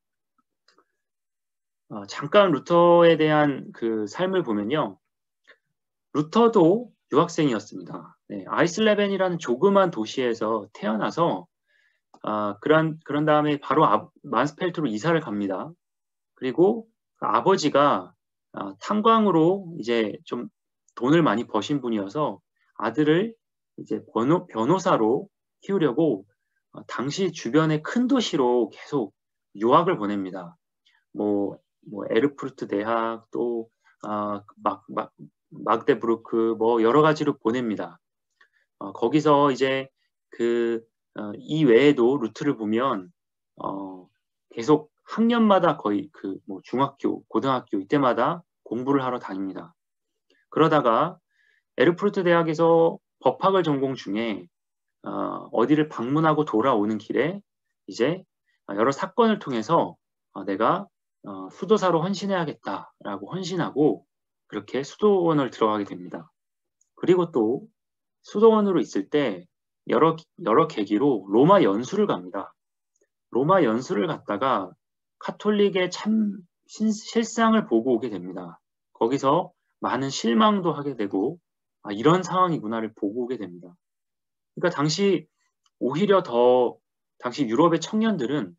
잠깐 루터에 대한 그 삶을 보면요. 루터도 유학생이었습니다. 네, 아이슬레벤이라는 조그만 도시에서 태어나서 그런 다음에 바로 만스펠트로 이사를 갑니다. 그리고 아버지가 탄광으로 이제 좀 돈을 많이 버신 분이어서 아들을 이제 변호사로 키우려고 당시 주변의 큰 도시로 계속 유학을 보냅니다. 뭐 에르푸르트 대학 또 magdeburg 뭐 여러 가지로 보냅니다. 거기서 이제 이 외에도 루트를 보면 계속 학년마다 거의 뭐 중학교, 고등학교 이때마다 공부를 하러 다닙니다. 그러다가 에르푸르트 대학에서 법학을 전공 중에 어디를 방문하고 돌아오는 길에 이제 여러 사건을 통해서 내가 수도사로 헌신해야겠다라고 헌신하고 그렇게 수도원을 들어가게 됩니다. 그리고 또 수도원으로 있을 때 여러 계기로 로마 연수를 갑니다. 로마 연수를 갔다가 카톨릭의 참 실상을 보고 오게 됩니다. 거기서 많은 실망도 하게 되고 이런 상황이구나를 보고 오게 됩니다. 그러니까 당시 오히려 더 당시 유럽의 청년들은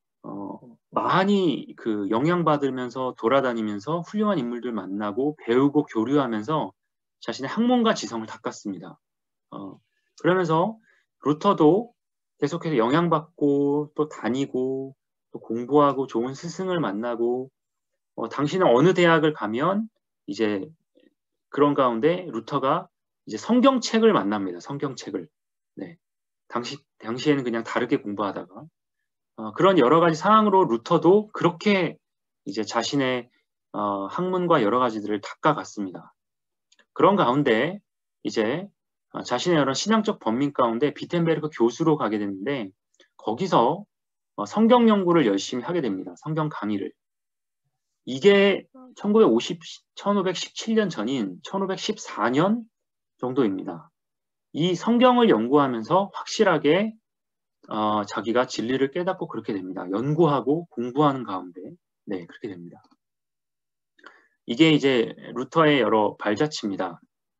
많이 영향받으면서 돌아다니면서 훌륭한 인물들 만나고 배우고 교류하면서 자신의 학문과 지성을 닦았습니다. 그러면서 루터도 계속해서 영향받고 또 다니고 또 공부하고 좋은 스승을 만나고 당신은 어느 대학을 가면 이제 그런 가운데 루터가 이제 성경책을 만납니다. 성경책을. 네. 당시에는 그냥 다르게 공부하다가 그런 여러 가지 상황으로 루터도 그렇게 이제 자신의 학문과 여러 가지들을 닦아갔습니다. 그런 가운데 이제 자신의 여러 신앙적 번민 가운데 비텐베르크 교수로 가게 됐는데 거기서 성경 연구를 열심히 하게 됩니다. 성경 강의를. 이게 1517년 전인 1514년 정도입니다. 이 성경을 연구하면서 확실하게 자기가 진리를 깨닫고 그렇게 됩니다. 연구하고 공부하는 가운데 네 그렇게 됩니다. 이게 이제 루터의 여러 발자취입니다.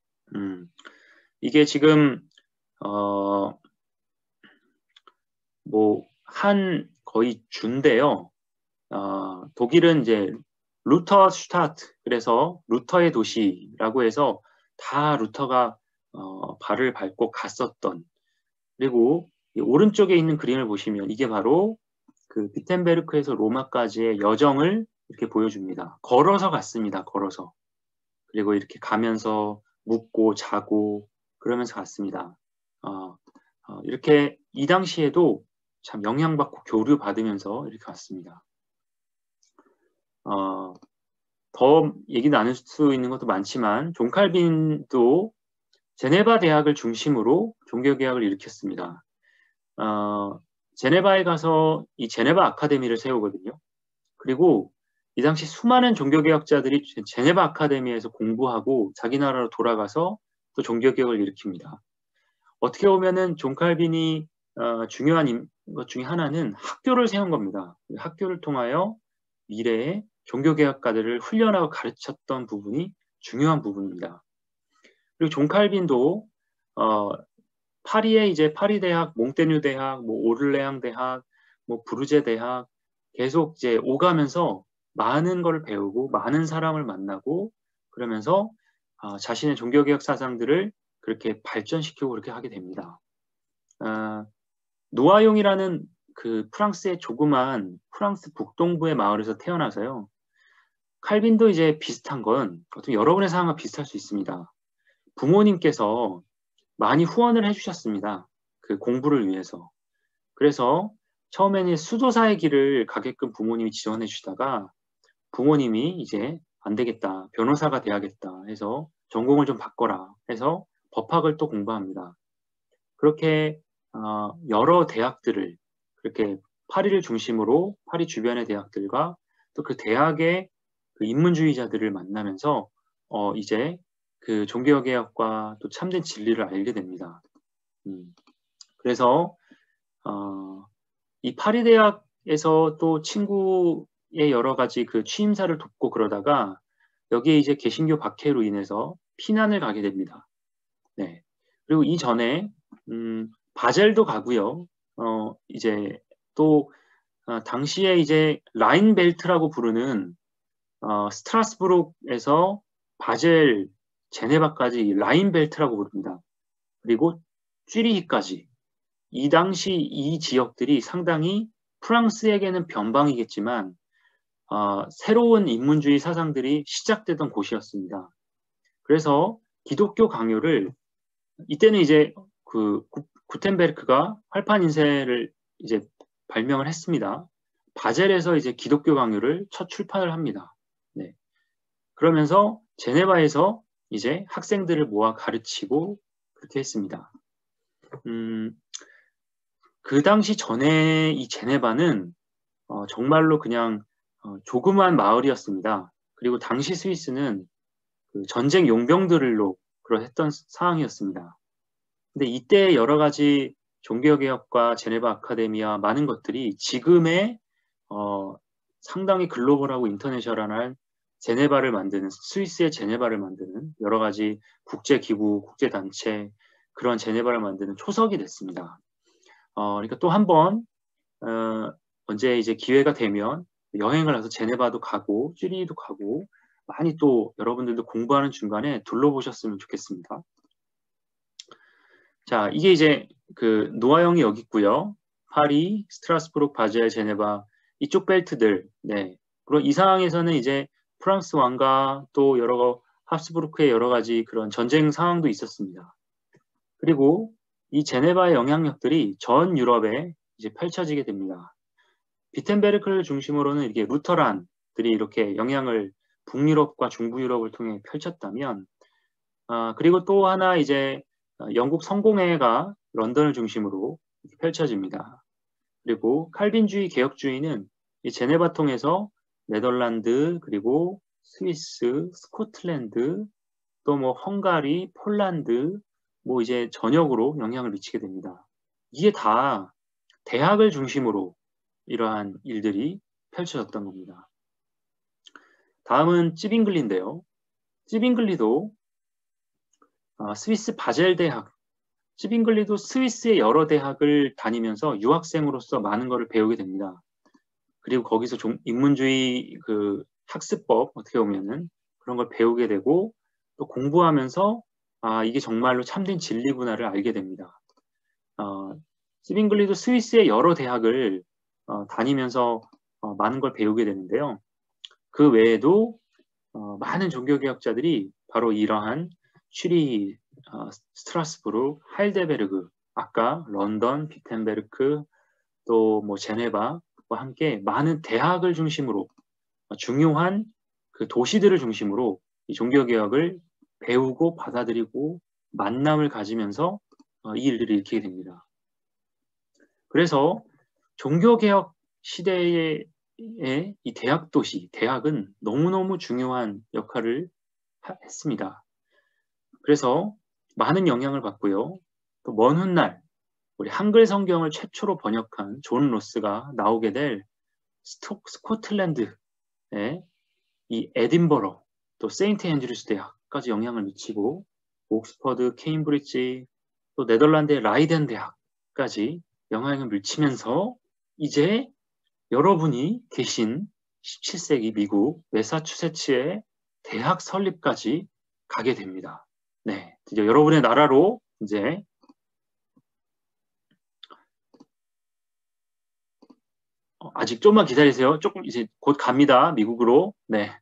이게 지금 뭐 한 거의 주인데요. 독일은 이제 루터 슈타트 그래서 루터의 도시라고 해서 다 루터가 발을 밟고 갔었던 그리고 이 오른쪽에 있는 그림을 보시면 이게 바로 그 비텐베르크에서 로마까지의 여정을 이렇게 보여줍니다. 걸어서 갔습니다. 걸어서. 그리고 이렇게 가면서 묵고 자고 그러면서 갔습니다. 이렇게 이 당시에도 참 영향받고 교류받으면서 이렇게 갔습니다. 더 얘기 나눌 수 있는 것도 많지만 존 칼빈도 제네바 대학을 중심으로 종교개혁을 일으켰습니다. 제네바에 가서 이 제네바 아카데미를 세우거든요. 그리고 이 당시 수많은 종교개혁자들이 제네바 아카데미에서 공부하고 자기 나라로 돌아가서 또 종교개혁을 일으킵니다. 어떻게 보면은 존 칼빈이 중요한 것 중에 하나는 학교를 세운 겁니다. 학교를 통하여 미래의 종교개혁가들을 훈련하고 가르쳤던 부분이 중요한 부분입니다. 그리고 존 칼빈도 파리에 이제 파리 대학, 몽테뉴 대학, 뭐 오를레앙 대학, 뭐 브루제 대학 계속 이제 오가면서 많은 걸 배우고 많은 사람을 만나고 그러면서 자신의 종교개혁 사상들을 그렇게 발전시키고 그렇게 하게 됩니다. 노아용이라는 그 프랑스의 조그만 프랑스 북동부의 마을에서 태어나서요. 칼빈도 이제 비슷한 건 어떤 여러분의 상황과 비슷할 수 있습니다. 부모님께서 많이 후원을 해주셨습니다. 그 공부를 위해서. 그래서 처음에는 수도사의 길을 가게끔 부모님이 지원해 주시다가 부모님이 이제 안 되겠다. 변호사가 돼야겠다 해서 전공을 좀 바꿔라 해서 법학을 또 공부합니다. 그렇게 여러 대학들을 그렇게 파리를 중심으로 파리 주변의 대학들과 또 그 대학의 그 인문주의자들을 만나면서 이제 그 종교개혁과 또 참된 진리를 알게 됩니다. 그래서 이 파리 대학에서 또 친구의 여러 가지 그 취임사를 돕고 그러다가 여기에 이제 개신교 박해로 인해서 피난을 가게 됩니다. 네. 그리고 이전에 바젤도 가고요. 이제 또 당시에 이제 라인벨트라고 부르는 스트라스부르크에서 바젤, 제네바까지 라인벨트라고 부릅니다. 그리고 쥐리히까지 이 당시 이 지역들이 상당히 프랑스에게는 변방이겠지만 새로운 인문주의 사상들이 시작되던 곳이었습니다. 그래서 기독교 강요를 이때는 이제 그 구텐베르크가 활판 인쇄를 이제 발명을 했습니다. 바젤에서 이제 기독교 강요를 첫 출판을 합니다. 네. 그러면서 제네바에서 이제 학생들을 모아 가르치고 그렇게 했습니다. 그 당시 전에 이 제네바는 정말로 그냥 조그만 마을이었습니다. 그리고 당시 스위스는 그 전쟁 용병들로 그러했던 상황이었습니다. 근데 이때 여러 가지 종교개혁과 제네바 아카데미와 많은 것들이 지금의 상당히 글로벌하고 인터내셔널한 제네바를 만드는 스위스의 제네바를 만드는 여러 가지 국제기구, 국제단체 그런 제네바를 만드는 초석이 됐습니다. 그러니까 또 한 번 언제 이제 기회가 되면 여행을 해서 제네바도 가고 쥐리히도 가고 많이 또 여러분들도 공부하는 중간에 둘러보셨으면 좋겠습니다. 자, 이게 이제 그 노아형이 여기 있고요. 파리, 스트라스부르크, 바젤, 제네바 이쪽 벨트들. 네. 그리고 이 상황에서는 이제 프랑스 왕가 또 여러 합스부르크의 여러 가지 그런 전쟁 상황도 있었습니다. 그리고 이 제네바의 영향력들이 전 유럽에 이제 펼쳐지게 됩니다. 비텐베르크를 중심으로는 이게 루터란들이 이렇게 영향을 북유럽과 중부 유럽을 통해 펼쳤다면, 그리고 또 하나 이제 영국 성공회가 런던을 중심으로 펼쳐집니다. 그리고 칼빈주의 개혁주의는 이 제네바 통해서 네덜란드, 그리고 스위스, 스코틀랜드, 또 뭐 헝가리, 폴란드, 뭐 이제 전역으로 영향을 미치게 됩니다. 이게 다 대학을 중심으로 이러한 일들이 펼쳐졌던 겁니다. 다음은 찌빙글리인데요. 찌빙글리도 스위스 바젤 대학, 찌빙글리도 스위스의 여러 대학을 다니면서 유학생으로서 많은 것을 배우게 됩니다. 그리고 거기서 인문주의 그 학습법, 어떻게 보면은 그런 걸 배우게 되고, 또 공부하면서 이게 정말로 참된 진리구나를 알게 됩니다. 찌빙글리도 스위스의 여러 대학을 다니면서 많은 걸 배우게 되는데요. 그 외에도 많은 종교개혁자들이 바로 이러한 취리, 스트라스부르, 하일데베르그, 아까 런던, 비텐베르크, 또 뭐 제네바와 함께 많은 대학을 중심으로 중요한 그 도시들을 중심으로 이 종교개혁을 배우고 받아들이고 만남을 가지면서 이 일들을 일으키게 됩니다. 그래서 종교개혁 시대의 이 대학 도시, 대학은 너무너무 중요한 역할을 했습니다. 그래서 많은 영향을 받고요. 또 먼 훗날 우리 한글 성경을 최초로 번역한 존 로스가 나오게 될 스코틀랜드의 이 에딘버러, 또 세인트 앤드류스 대학까지 영향을 미치고, 옥스퍼드, 케임브리지, 또 네덜란드의 라이덴 대학까지 영향을 미치면서 이제 여러분이 계신 17세기 미국 매사추세츠의 대학 설립까지 가게 됩니다. 네, 드디어 여러분의 나라로 이제 아직 좀만 기다리세요. 조금 이제 곧 갑니다. 미국으로. 네.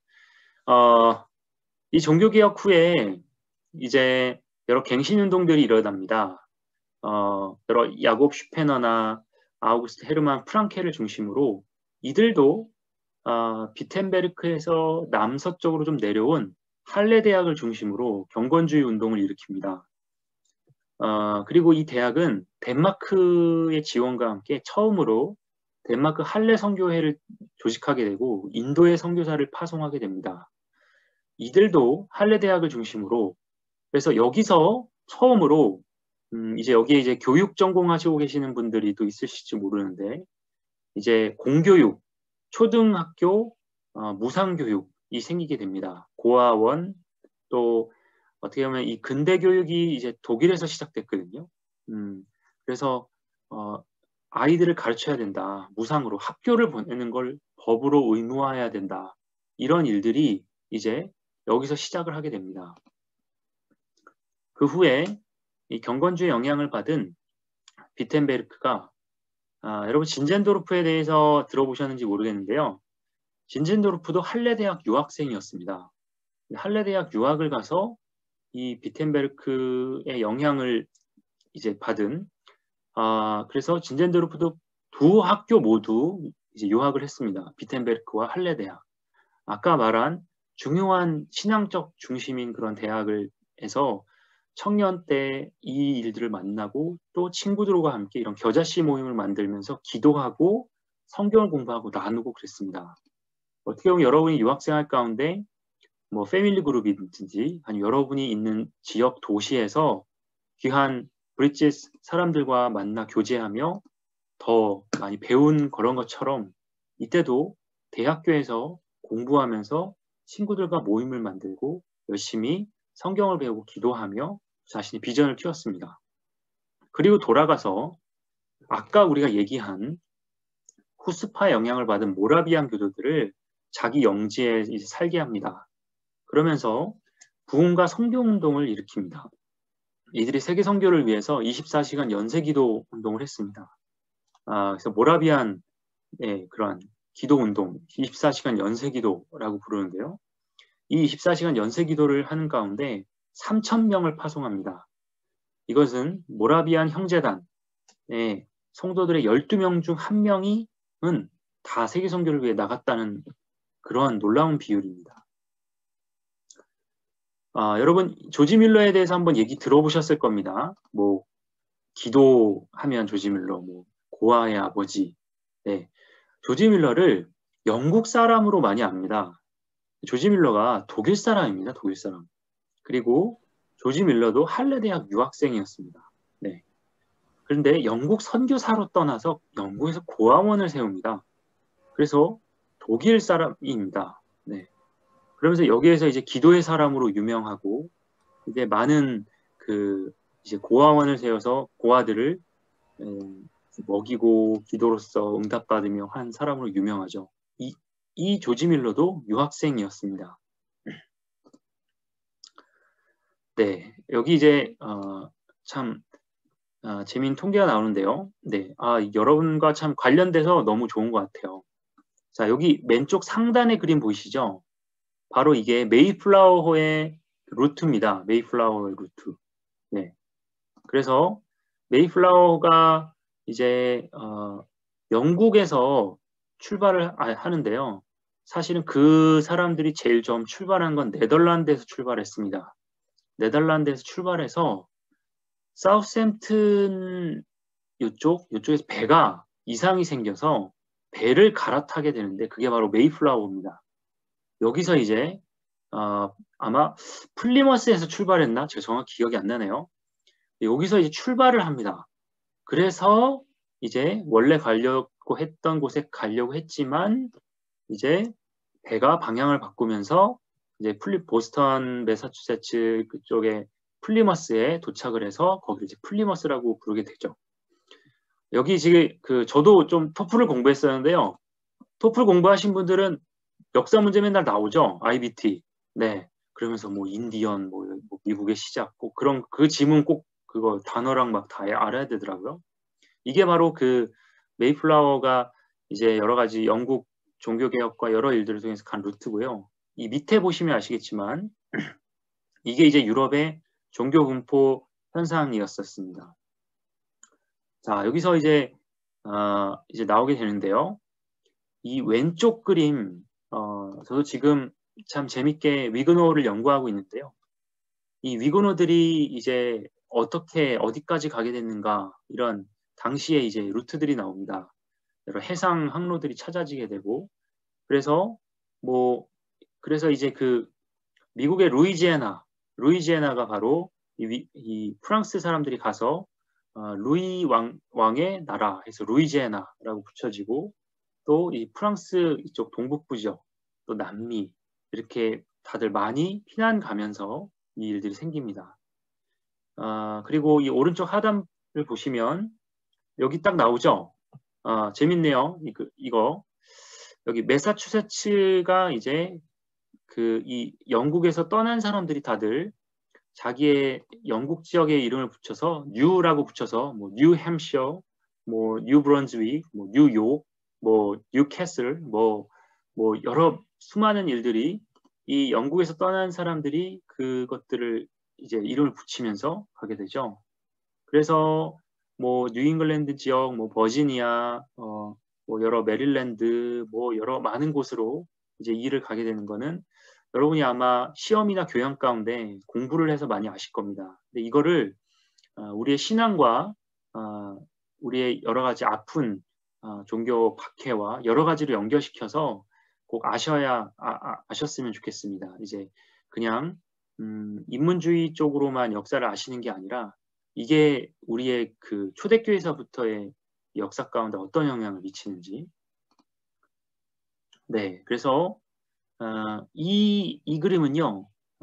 이 종교개혁 후에 이제 여러 갱신운동들이 일어납니다. 여러 야곱 슈페너나 아우구스트 헤르만 프랑케를 중심으로 이들도 비텐베르크에서 남서쪽으로 좀 내려온 할레 대학을 중심으로 경건주의 운동을 일으킵니다. 그리고 이 대학은 덴마크의 지원과 함께 처음으로 덴마크 할레 선교회를 조직하게 되고 인도의 선교사를 파송하게 됩니다. 이들도 할레 대학을 중심으로, 그래서 여기서 처음으로 이제 여기에 이제 교육 전공하시고 계시는 분들이 또 있으실지 모르는데, 이제 공교육, 초등학교 무상교육이 생기게 됩니다. 고아원, 또 어떻게 보면 이 근대 교육이 이제 독일에서 시작됐거든요. 그래서 아이들을 가르쳐야 된다. 무상으로 학교를 보내는 걸 법으로 의무화해야 된다. 이런 일들이 이제 여기서 시작을 하게 됩니다. 그 후에 이 경건주의 영향을 받은 비텐베르크가 여러분 진젠도르프에 대해서 들어보셨는지 모르겠는데요. 진젠도르프도 할레 대학 유학생이었습니다. 할레 대학 유학을 가서 이 비텐베르크의 영향을 이제 받은, 그래서 진젠도르프도 두 학교 모두 이제 유학을 했습니다. 비텐베르크와 할레 대학. 아까 말한 중요한 신앙적 중심인 그런 대학을 해서 청년 때 이 일들을 만나고, 또 친구들과 함께 이런 겨자씨 모임을 만들면서 기도하고 성경을 공부하고 나누고 그랬습니다. 어떻게 보면 여러분이 유학생활 가운데 뭐 패밀리 그룹이든지 아니면 여러분이 있는 지역 도시에서 귀한 브리티시 사람들과 만나 교제하며 더 많이 배운 그런 것처럼, 이때도 대학교에서 공부하면서 친구들과 모임을 만들고 열심히 성경을 배우고 기도하며 자신의 비전을 키웠습니다. 그리고 돌아가서 아까 우리가 얘기한 후스파의 영향을 받은 모라비안 교도들을 자기 영지에 이제 살게 합니다. 그러면서 부흥과 성경운동을 일으킵니다. 이들이 세계 선교를 위해서 24시간 연세기도 운동을 했습니다. 그래서 모라비안의 그러한 기도운동, 24시간 연세기도라고 부르는데요. 이 24시간 연쇄 기도를 하는 가운데 3,000명을 파송합니다. 이것은 모라비안 형제단의 성도들의 12명 중 1명이 다 세계 선교를 위해 나갔다는 그러한 놀라운 비율입니다. 여러분 조지 밀러에 대해서 한번 얘기 들어보셨을 겁니다. 뭐 기도하면 조지 밀러, 뭐 고아의 아버지. 네, 조지 밀러를 영국 사람으로 많이 압니다. 조지 밀러가 독일 사람입니다. 독일 사람. 그리고 조지 밀러도 할레 대학 유학생이었습니다. 네. 그런데 영국 선교사로 떠나서 영국에서 고아원을 세웁니다. 그래서 독일 사람입니다. 네. 그러면서 여기에서 이제 기도의 사람으로 유명하고 이제 많은 이제 고아원을 세워서 고아들을 먹이고 기도로서 응답받으며 한 사람으로 유명하죠. 이 조지 밀러도 유학생이었습니다. 네, 여기 이제 참 재미있는 통계가 나오는데요. 네, 여러분과 참 관련돼서 너무 좋은 것 같아요. 자, 여기 왼쪽 상단의 그림 보이시죠? 바로 이게 메이플라워호의 루트입니다. 메이플라워호의 루트. 네, 그래서 메이플라워호가 이제 영국에서 출발을 하는데요. 사실은 그 사람들이 제일 처음 출발한 건 네덜란드에서 출발했습니다. 네덜란드에서 출발해서 사우샘튼 이쪽에서 배가 이상이 생겨서 배를 갈아타게 되는데 그게 바로 메이플라워입니다. 여기서 이제 아마 플리머스에서 출발했나? 제가 정확히 기억이 안 나네요. 여기서 이제 출발을 합니다. 그래서 이제 원래 가려고 했던 곳에 가려고 했지만 이제 배가 방향을 바꾸면서 이제 보스턴, 매사추세츠 그쪽에 플리머스에 도착을 해서 거기를 이제 플리머스라고 부르게 되죠. 여기 지금 저도 좀 토플을 공부했었는데요. 토플 공부하신 분들은 역사 문제 맨날 나오죠. IBT. 네. 그러면서 뭐 인디언, 뭐 미국의 시작, 꼭 그런 그 지문 꼭 그거 단어랑 막 다 알아야 되더라고요. 이게 바로 메이플라워가 이제 여러 가지 영국 종교개혁과 여러 일들을 통해서 간 루트고요. 이 밑에 보시면 아시겠지만 이게 이제 유럽의 종교분포 현상이었었습니다. 자, 여기서 이제 나오게 되는데요. 이 왼쪽 그림, 저도 지금 참 재밌게 위그노어를 연구하고 있는데요. 이 위그노들이 이제 어디까지 가게 됐는가, 이런 당시에 이제 루트들이 나옵니다. 여러 해상 항로들이 찾아지게 되고, 그래서 이제 미국의 루이지애나가 바로 이 프랑스 사람들이 가서 루이 왕의 나라 해서 루이지애나라고 붙여지고, 또 이 프랑스 이쪽 동북부죠, 또 남미 이렇게 다들 많이 피난 가면서 이 일들이 생깁니다. 그리고 이 오른쪽 하단을 보시면 여기 딱 나오죠. 재밌네요. 이거 여기 매사추세츠가 이제 이 영국에서 떠난 사람들이 다들 자기의 영국 지역의 이름을 붙여서 뉴라고 붙여서 뭐 뉴햄셔, 뭐 뉴브런즈윅, 뭐 뉴욕, 뭐 뉴캐슬, 뭐 여러 수많은 일들이 이 영국에서 떠난 사람들이 그것들을 이제 이름을 붙이면서 가게 되죠. 그래서 뭐 뉴잉글랜드 지역, 뭐 버지니아, 뭐 여러 메릴랜드, 뭐 여러 많은 곳으로 이제 일을 가게 되는 거는 여러분이 아마 시험이나 교양 가운데 공부를 해서 많이 아실 겁니다. 근데 이거를 우리의 신앙과 우리의 여러 가지 아픈 종교 박해와 여러 가지로 연결시켜서 꼭 아셨으면 좋겠습니다. 이제 그냥 인문주의 쪽으로만 역사를 아시는 게 아니라 이게 우리의 초대교회에서부터의 역사 가운데 어떤 영향을 미치는지. 네, 그래서 이 그림은요,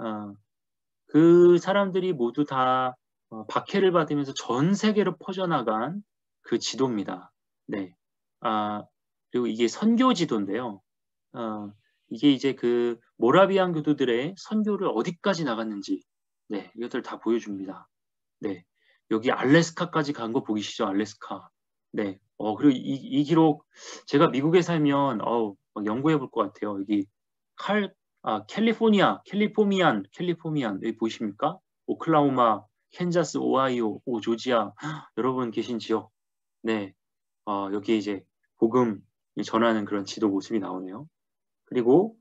그 사람들이 모두 다 박해를 받으면서 전 세계로 퍼져나간 그 지도입니다. 네, 그리고 이게 선교 지도인데요. 이게 이제 모라비안 교도들의 선교를 어디까지 나갔는지, 네, 이것들 다 보여줍니다. 네, 여기 알래스카까지 간 거 보이시죠? 알래스카. 네, 그리고 이 기록 제가 미국에 살면 막 연구해 볼 것 같아요. 여기 캘리포니안, 여기 보이십니까? 오클라호마, 캔자스, 오하이오, 조지아, 여러분 계신지요? 네, 여기 이제 복음 전하는 그런 지도 모습이 나오네요. 그리고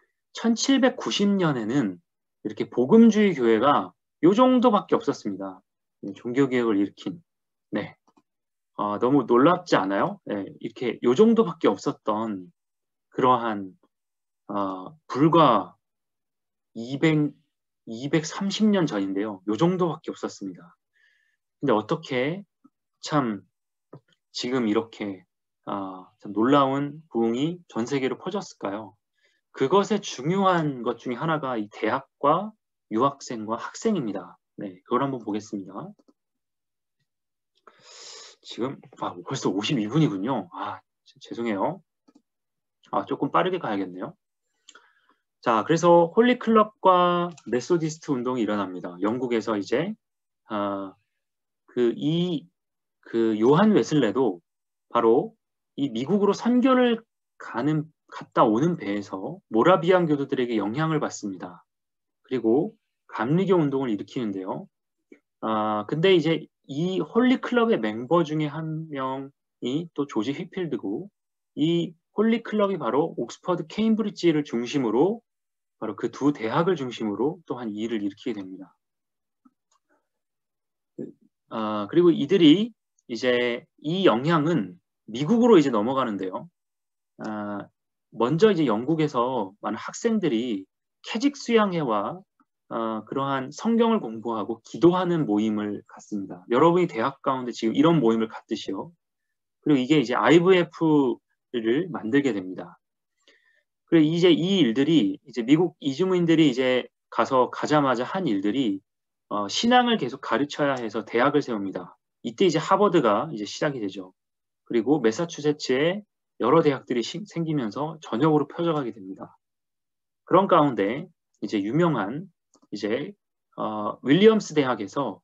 1790년에는 이렇게 복음주의 교회가 요 정도밖에 없었습니다. 종교개혁을 일으킨. 네. 너무 놀랍지 않아요? 네, 이렇게 요 정도밖에 없었던 그러한 불과 230년 전인데요. 요 정도밖에 없었습니다. 근데 어떻게 참 지금 이렇게 참 놀라운 부흥이 전 세계로 퍼졌을까요? 그것의 중요한 것 중에 하나가 이 대학과 유학생과 학생입니다. 네, 그걸 한번 보겠습니다. 지금 벌써 52분이군요. 죄송해요. 조금 빠르게 가야겠네요. 자, 그래서 홀리클럽과 메소디스트 운동이 일어납니다. 영국에서 이제 그 요한 웨슬레도 바로 이 미국으로 선교를 갔다 오는 배에서 모라비안 교도들에게 영향을 받습니다. 그리고 감리교 운동을 일으키는데요. 근데 이제 이 홀리클럽의 멤버 중에 한 명이 또 조지 휘필드고, 이 홀리클럽이 바로 옥스퍼드 케임브리지를 중심으로 바로 그 두 대학을 중심으로 또한 이 일을 일으키게 됩니다. 그리고 이들이 이제 이 영향은 미국으로 이제 넘어가는데요. 먼저 이제 영국에서 많은 학생들이 캐직 수양회와 그러한 성경을 공부하고 기도하는 모임을 갖습니다. 여러분이 대학 가운데 지금 이런 모임을 갖듯이요. 그리고 이게 이제 IVF를 만들게 됩니다. 그리고 이제 이 일들이 이제 미국 이주민들이 이제 가자마자 한 일들이 신앙을 계속 가르쳐야 해서 대학을 세웁니다. 이때 이제 하버드가 이제 시작이 되죠. 그리고 매사추세츠에 여러 대학들이 생기면서 전역으로 펴져가게 됩니다. 그런 가운데 이제 유명한 이제 윌리엄스 대학에서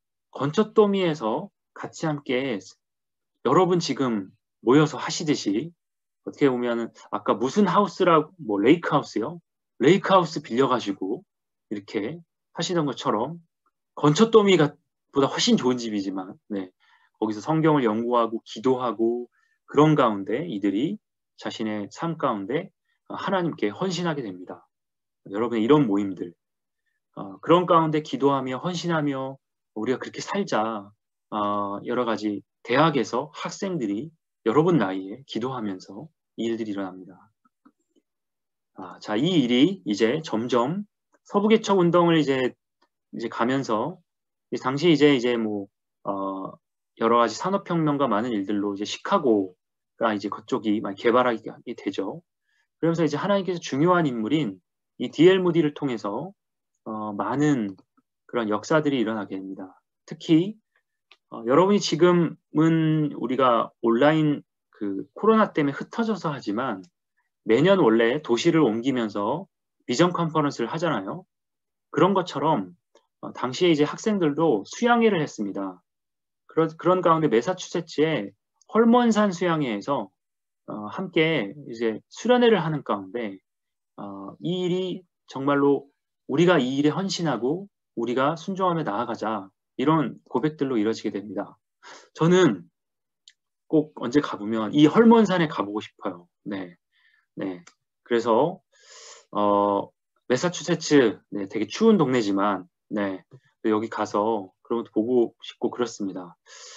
건초더미에서 같이 함께 여러분 지금 모여서 하시듯이 어떻게 보면은 아까 무슨 하우스라고 레이크 하우스요? 레이크 하우스 빌려가지고 이렇게 하시던 것처럼 건초더미가 보다 훨씬 좋은 집이지만 네, 거기서 성경을 연구하고 기도하고 그런 가운데 이들이 자신의 삶 가운데 하나님께 헌신하게 됩니다. 여러분의 이런 모임들 그런 가운데 기도하며 헌신하며 우리가 그렇게 살자 여러 가지 대학에서 학생들이 여러분 나이에 기도하면서 이 일들이 일어납니다. 자, 이 일이 이제 점점 서부개척 운동을 이제 가면서 당시 이제 뭐 여러 가지 산업혁명과 많은 일들로 이제 시카고가 이제 그쪽이 많이 개발하게 되죠. 그러면서 이제 하나님께서 중요한 인물인 이 D.L. 무디를 통해서 많은 그런 역사들이 일어나게 됩니다. 특히 여러분이 지금은 우리가 온라인 그 코로나 때문에 흩어져서 하지만 매년 원래 도시를 옮기면서 비전 컨퍼런스를 하잖아요. 그런 것처럼 당시에 이제 학생들도 수양회를 했습니다. 그런 가운데 매사추세츠의 헐먼산 수양회에서 함께 이제 수련회를 하는 가운데 이 일이 정말로 우리가 이 일에 헌신하고 우리가 순종하며 나아가자 이런 고백들로 이루어지게 됩니다. 저는 꼭 언제 가보면 이 헐먼산에 가보고 싶어요. 네. 그래서 매사추세츠 되게 추운 동네지만 여기 가서 그런 것도 보고 싶고 그렇습니다.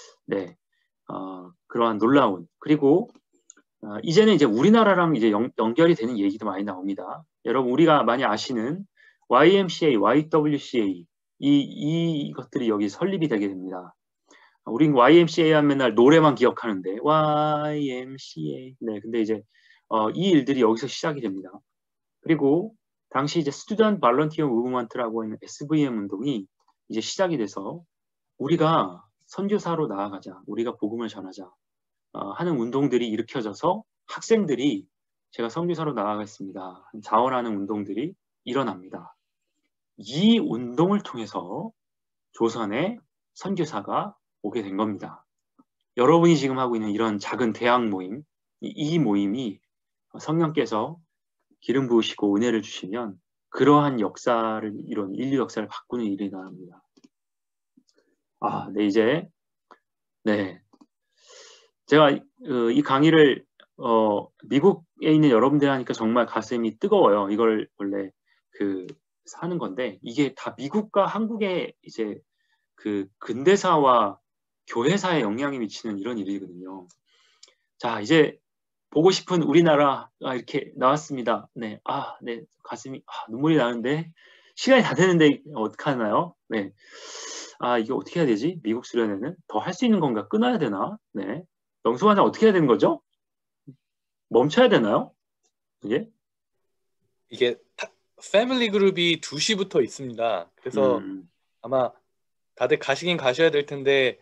그러한 놀라운 그리고 이제는 이제 우리나라랑 이제 연결이 되는 얘기도 많이 나옵니다. 여러분 우리가 많이 아시는 YMCA, YWCA 이것들이 여기 설립이 되게 됩니다. 우린 YMCA 하면 맨날 노래만 기억하는데 YMCA 근데 이제 이 일들이 여기서 시작이 됩니다. 그리고 당시 이제 스튜던트 발런티어 무브먼트라고 하는 SVM 운동이 이제 시작이 돼서 우리가 선교사로 나아가자, 우리가 복음을 전하자 하는 운동들이 일으켜져서 학생들이 제가 선교사로 나아가겠습니다. 자원하는 운동들이 일어납니다. 이 운동을 통해서 조선에 선교사가 오게 된 겁니다. 여러분이 지금 하고 있는 이런 작은 대학 모임, 이 모임이 성령께서 기름 부으시고 은혜를 주시면 그러한 역사를 이룬 인류 역사를 바꾸는 일이 일어납니다. 네, 이제 네, 제가 이 강의를 미국에 있는 여러분들 하니까 정말 가슴이 뜨거워요. 이걸 원래 사는 건데 이게 다 미국과 한국의 이제 그 근대사와 교회사에 영향이 미치는 이런 일이거든요. 자, 이제 보고 싶은 우리나라 이렇게 나왔습니다. 네, 네, 가슴이 눈물이 나는데 시간이 다 되는데 어떡하나요? 네, 이거 어떻게 해야 되지? 미국 수련회는 더 할 수 있는 건가? 끊어야 되나? 네, 영수관장 어떻게 해야 되는 거죠? 멈춰야 되나요? 이게 패밀리 그룹이 2시부터 있습니다. 그래서 아마 다들 가시긴 가셔야 될 텐데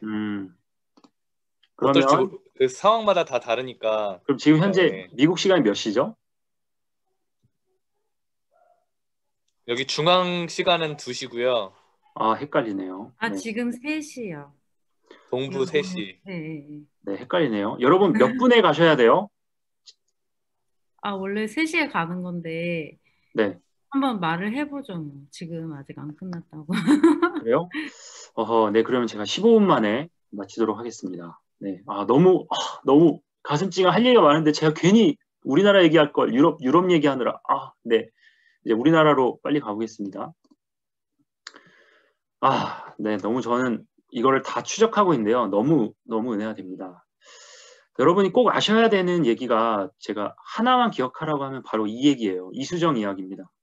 그러면 어떨지 그 상황마다 다 다르니까. 그럼 지금 현재 미국 시간이 몇 시죠? 여기 중앙 시간은 2시고요. 헷갈리네요. 네. 지금 3시요. 동부 3시. 네, 헷갈리네요. 여러분 몇 분에 가셔야 돼요? 원래 3시에 가는 건데 네. 한번 말을 해보죠. 뭐. 지금 아직 안 끝났다고. 그래요? 네, 그러면 제가 15분 만에 마치도록 하겠습니다. 네, 너무 가슴 찡한 할 얘기가 많은데 제가 괜히 우리나라 얘기할 걸 유럽 얘기하느라 네, 이제 우리나라로 빨리 가보겠습니다. 네, 너무 저는 이거를 다 추적하고 있는데요. 너무 은혜가 됩니다. 여러분이 꼭 아셔야 되는 얘기가 제가 하나만 기억하라고 하면 바로 이 얘기예요. 이수정 이야기입니다.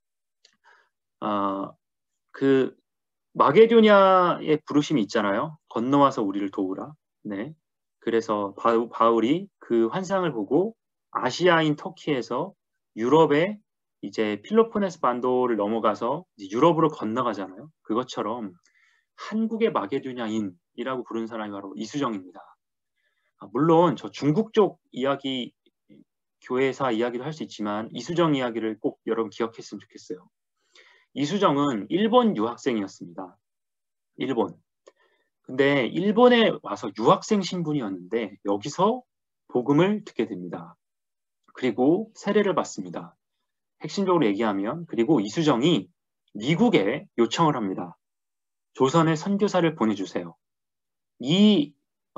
그 마게도냐의 부르심이 있잖아요. 건너와서 우리를 도우라. 네. 그래서 바울이 그 환상을 보고 아시아인 터키에서 유럽에 이제 필로포네스 반도를 넘어가서 이제 유럽으로 건너가잖아요. 그것처럼 한국의 마게도냐인이라고 부르는 사람이 바로 이수정입니다. 물론 저 중국 쪽 이야기, 교회사 이야기도 할 수 있지만 이수정 이야기를 꼭 여러분 기억했으면 좋겠어요. 이수정은 일본 유학생이었습니다. 일본. 근데 일본에 와서 유학생 신분이었는데 여기서 복음을 듣게 됩니다. 그리고 세례를 받습니다. 핵심적으로 얘기하면 그리고 이수정이 미국에 요청을 합니다. 조선에 선교사를 보내주세요. 이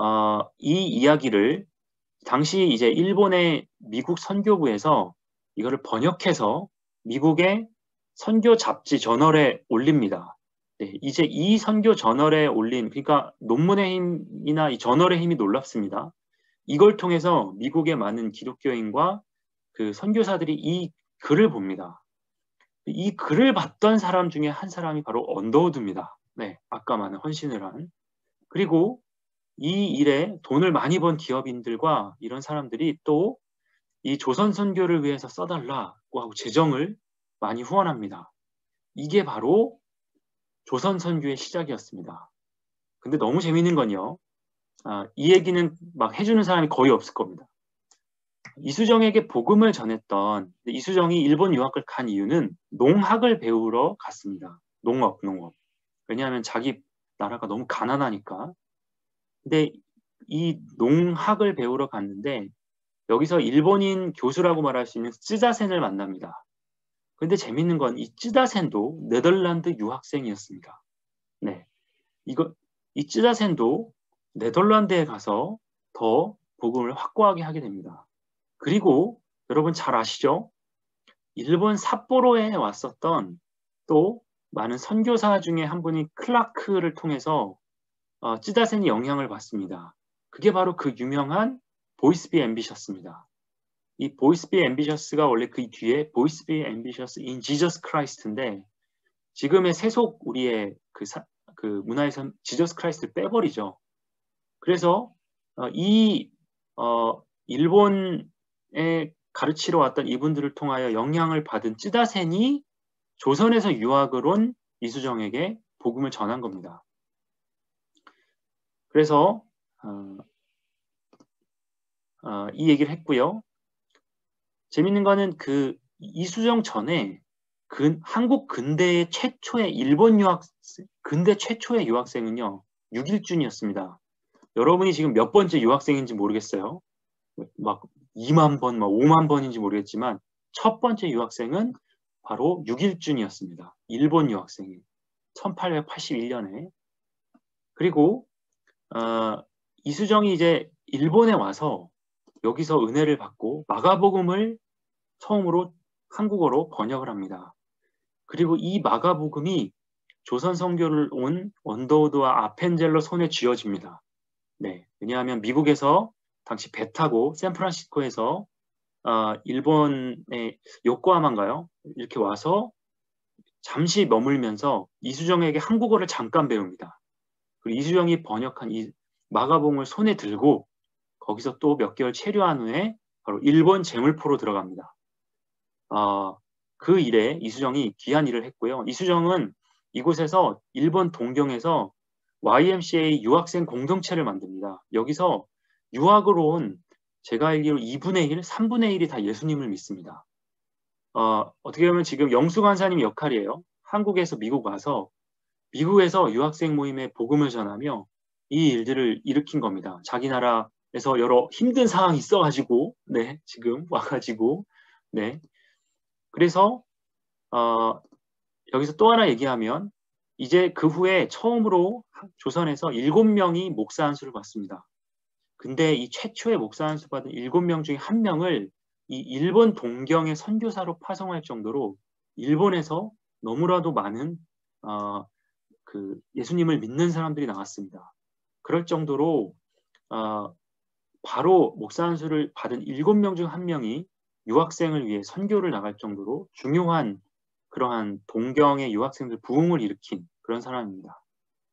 이야기를 당시 이제 일본의 미국 선교부에서 이거를 번역해서 미국의 선교 잡지 저널에 올립니다. 네, 이제 이 선교 저널에 올린 그러니까 논문의 힘이나 이 저널의 힘이 놀랍습니다. 이걸 통해서 미국의 많은 기독교인과 그 선교사들이 이 글을 봅니다. 이 글을 봤던 사람 중에 한 사람이 바로 언더우드입니다. 네, 아까 말한 헌신을 한. 그리고 이 일에 돈을 많이 번 기업인들과 이런 사람들이 또 이 조선 선교를 위해서 써달라고 하고 재정을 많이 후원합니다. 이게 바로 조선 선교의 시작이었습니다. 근데 너무 재밌는 건요. 이 얘기는 막 해주는 사람이 거의 없을 겁니다. 이수정에게 복음을 전했던 이수정이 일본 유학을 간 이유는 농학을 배우러 갔습니다. 농업. 왜냐하면 자기 나라가 너무 가난하니까. 근데 이 농학을 배우러 갔는데 여기서 일본인 교수라고 말할 수 있는 쯔자센을 만납니다. 근데 재밌는 건 이 쯔자센도 네덜란드 유학생이었습니다. 네, 이 쯔자센도 네덜란드에 가서 더 복음을 확고하게 하게 됩니다. 그리고 여러분 잘 아시죠? 일본 삿포로에 왔었던 또 많은 선교사 중에 한 분이 클라크를 통해서 쯔자센이 영향을 받습니다. 그게 바로 그 유명한 보이스 비 앰비셔스입니다. 이 보이스 비 앰비셔스가 원래 그 뒤에 보이스 비 앰비셔스 인 지저스 크라이스트인데 지금의 세속 우리의 그 문화에서 지저스 크라이스트를 빼버리죠. 그래서 일본에 가르치러 왔던 이분들을 통하여 영향을 받은 쯔다센이 조선에서 유학을 온 이수정에게 복음을 전한 겁니다. 그래서 이 얘기를 했고요. 재밌는 거는 그 이수정 전에 한국 근대 최초의 일본 근대 최초의 유학생은요 6일준이었습니다. 여러분이 지금 몇 번째 유학생인지 모르겠어요. 막 2만 번, 막 5만 번인지 모르겠지만 첫 번째 유학생은 바로 육일준이었습니다. 일본 유학생이 1881년에. 그리고 이수정이 이제 일본에 와서 여기서 은혜를 받고 마가복음을 처음으로 한국어로 번역을 합니다. 그리고 이 마가복음이 조선 선교를 온 원더우드와 아펜젤러 손에 쥐어집니다. 네, 왜냐하면 미국에서 당시 배 타고 샌프란시스코에서 일본의 요코하마인가요? 이렇게 와서 잠시 머물면서 이수정에게 한국어를 잠깐 배웁니다. 그리고 이수정이 번역한 이 마가복음을 손에 들고 거기서 또 몇 개월 체류한 후에 바로 일본 제물포로 들어갑니다. 그 일에 이수정이 귀한 일을 했고요. 이수정은 이곳에서 일본 동경에서 YMCA 유학생 공동체를 만듭니다. 여기서 유학으로 온 제가 알기로 2분의 1, 3분의 1이 다 예수님을 믿습니다. 어떻게 보면 지금 영수 간사님 역할이에요. 한국에서 미국 와서 미국에서 유학생 모임에 복음을 전하며 이 일들을 일으킨 겁니다. 자기 나라에서 여러 힘든 상황이 있어가지고 네, 지금 와가지고 네. 그래서 여기서 또 하나 얘기하면 이제 그 후에 처음으로 조선에서 7명이 목사 안수를 받습니다. 근데 이 최초의 목사 안수 받은 7명 중에 1명을 이 일본 동경의 선교사로 파송할 정도로 일본에서 너무나도 많은 그 예수님을 믿는 사람들이 나왔습니다. 그럴 정도로 바로 목사 안수를 받은 7명 중 1명이 유학생을 위해 선교를 나갈 정도로 중요한 그러한 동경의 유학생들 부흥을 일으킨 그런 사람입니다.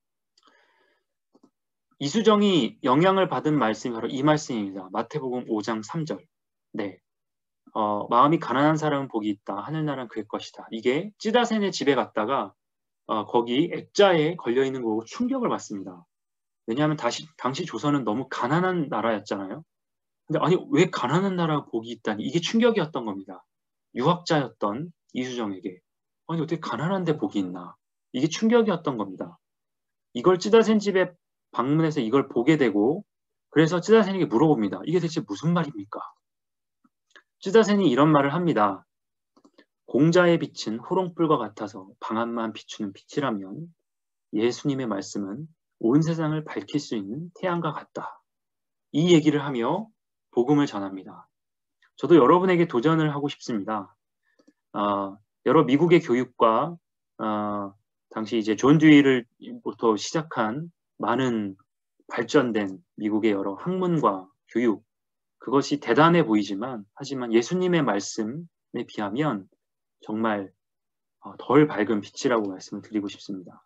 이수정이 영향을 받은 말씀이 바로 이 말씀입니다. 마태복음 5장 3절. 네, 마음이 가난한 사람은 복이 있다. 하늘나라는 그의 것이다. 이게 찌다센의 집에 갔다가 거기 액자에 걸려있는 거고 충격을 받습니다. 왜냐하면 당시 조선은 너무 가난한 나라였잖아요. 근데 아니 왜 가난한 나라가 복이 있다니 이게 충격이었던 겁니다. 유학자였던 이수정에게 아니 어떻게 가난한데 복이 있나 이게 충격이었던 겁니다. 이걸 찌다센 집에 방문해서 이걸 보게 되고 그래서 찌다센에게 물어봅니다. 이게 대체 무슨 말입니까? 찌다센이 이런 말을 합니다. 공자의 빛은 호롱불과 같아서 방안만 비추는 빛이라면 예수님의 말씀은 온 세상을 밝힐 수 있는 태양과 같다. 이 얘기를 하며 복음을 전합니다. 저도 여러분에게 도전을 하고 싶습니다. 여러 미국의 교육과 당시 이제 존 듀이를부터 시작한 많은 발전된 미국의 여러 학문과 교육 그것이 대단해 보이지만 하지만 예수님의 말씀에 비하면 정말 덜 밝은 빛이라고 말씀을 드리고 싶습니다.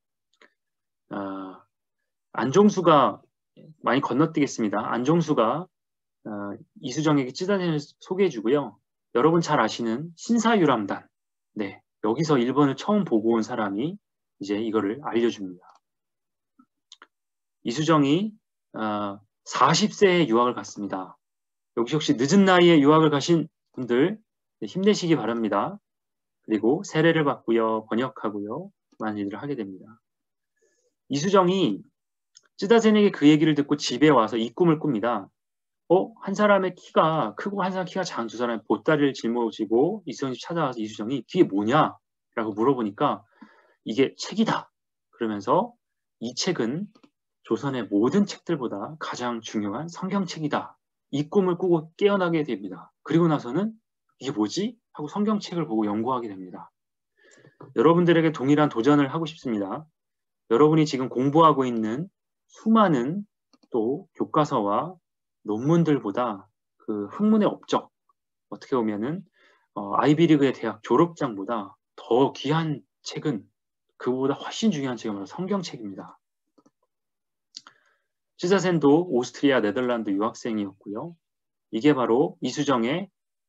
안종수가 많이 건너뛰겠습니다. 안종수가 이수정에게 찌다센을 소개해주고요. 여러분 잘 아시는 신사유람단, 네, 여기서 일본을 처음 보고 온 사람이 이제 이거를 알려줍니다. 이수정이 40세에 유학을 갔습니다. 역시 늦은 나이에 유학을 가신 분들 힘내시기 바랍니다. 그리고 세례를 받고요, 번역하고요, 많은 일들을 하게 됩니다. 이수정이 찌다센에게 그 얘기를 듣고 집에 와서 이 꿈을 꿉니다. 한 사람의 키가 크고 한 사람 키가 작은 두 사람의 보따리를 짊어지고 이수정이 찾아와서 이수정이 그게 뭐냐? 라고 물어보니까 이게 책이다. 그러면서 이 책은 조선의 모든 책들보다 가장 중요한 성경책이다. 이 꿈을 꾸고 깨어나게 됩니다. 그리고 나서는 이게 뭐지? 하고 성경책을 보고 연구하게 됩니다. 여러분들에게 동일한 도전을 하고 싶습니다. 여러분이 지금 공부하고 있는 수많은 또 교과서와 논문들보다 그 학문의 업적, 어떻게 보면은 아이비리그의 대학 졸업장보다 더 귀한 책은 그보다 훨씬 중요한 책은 바로 성경책입니다. 찌다센도 오스트리아, 네덜란드 유학생이었고요. 이게 바로 이수정의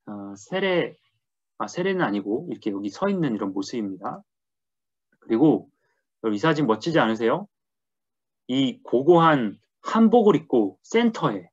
세례는 아니고 이렇게 여기 서 있는 이런 모습입니다. 그리고 이 사진 멋지지 않으세요? 이 고고한 한복을 입고 센터에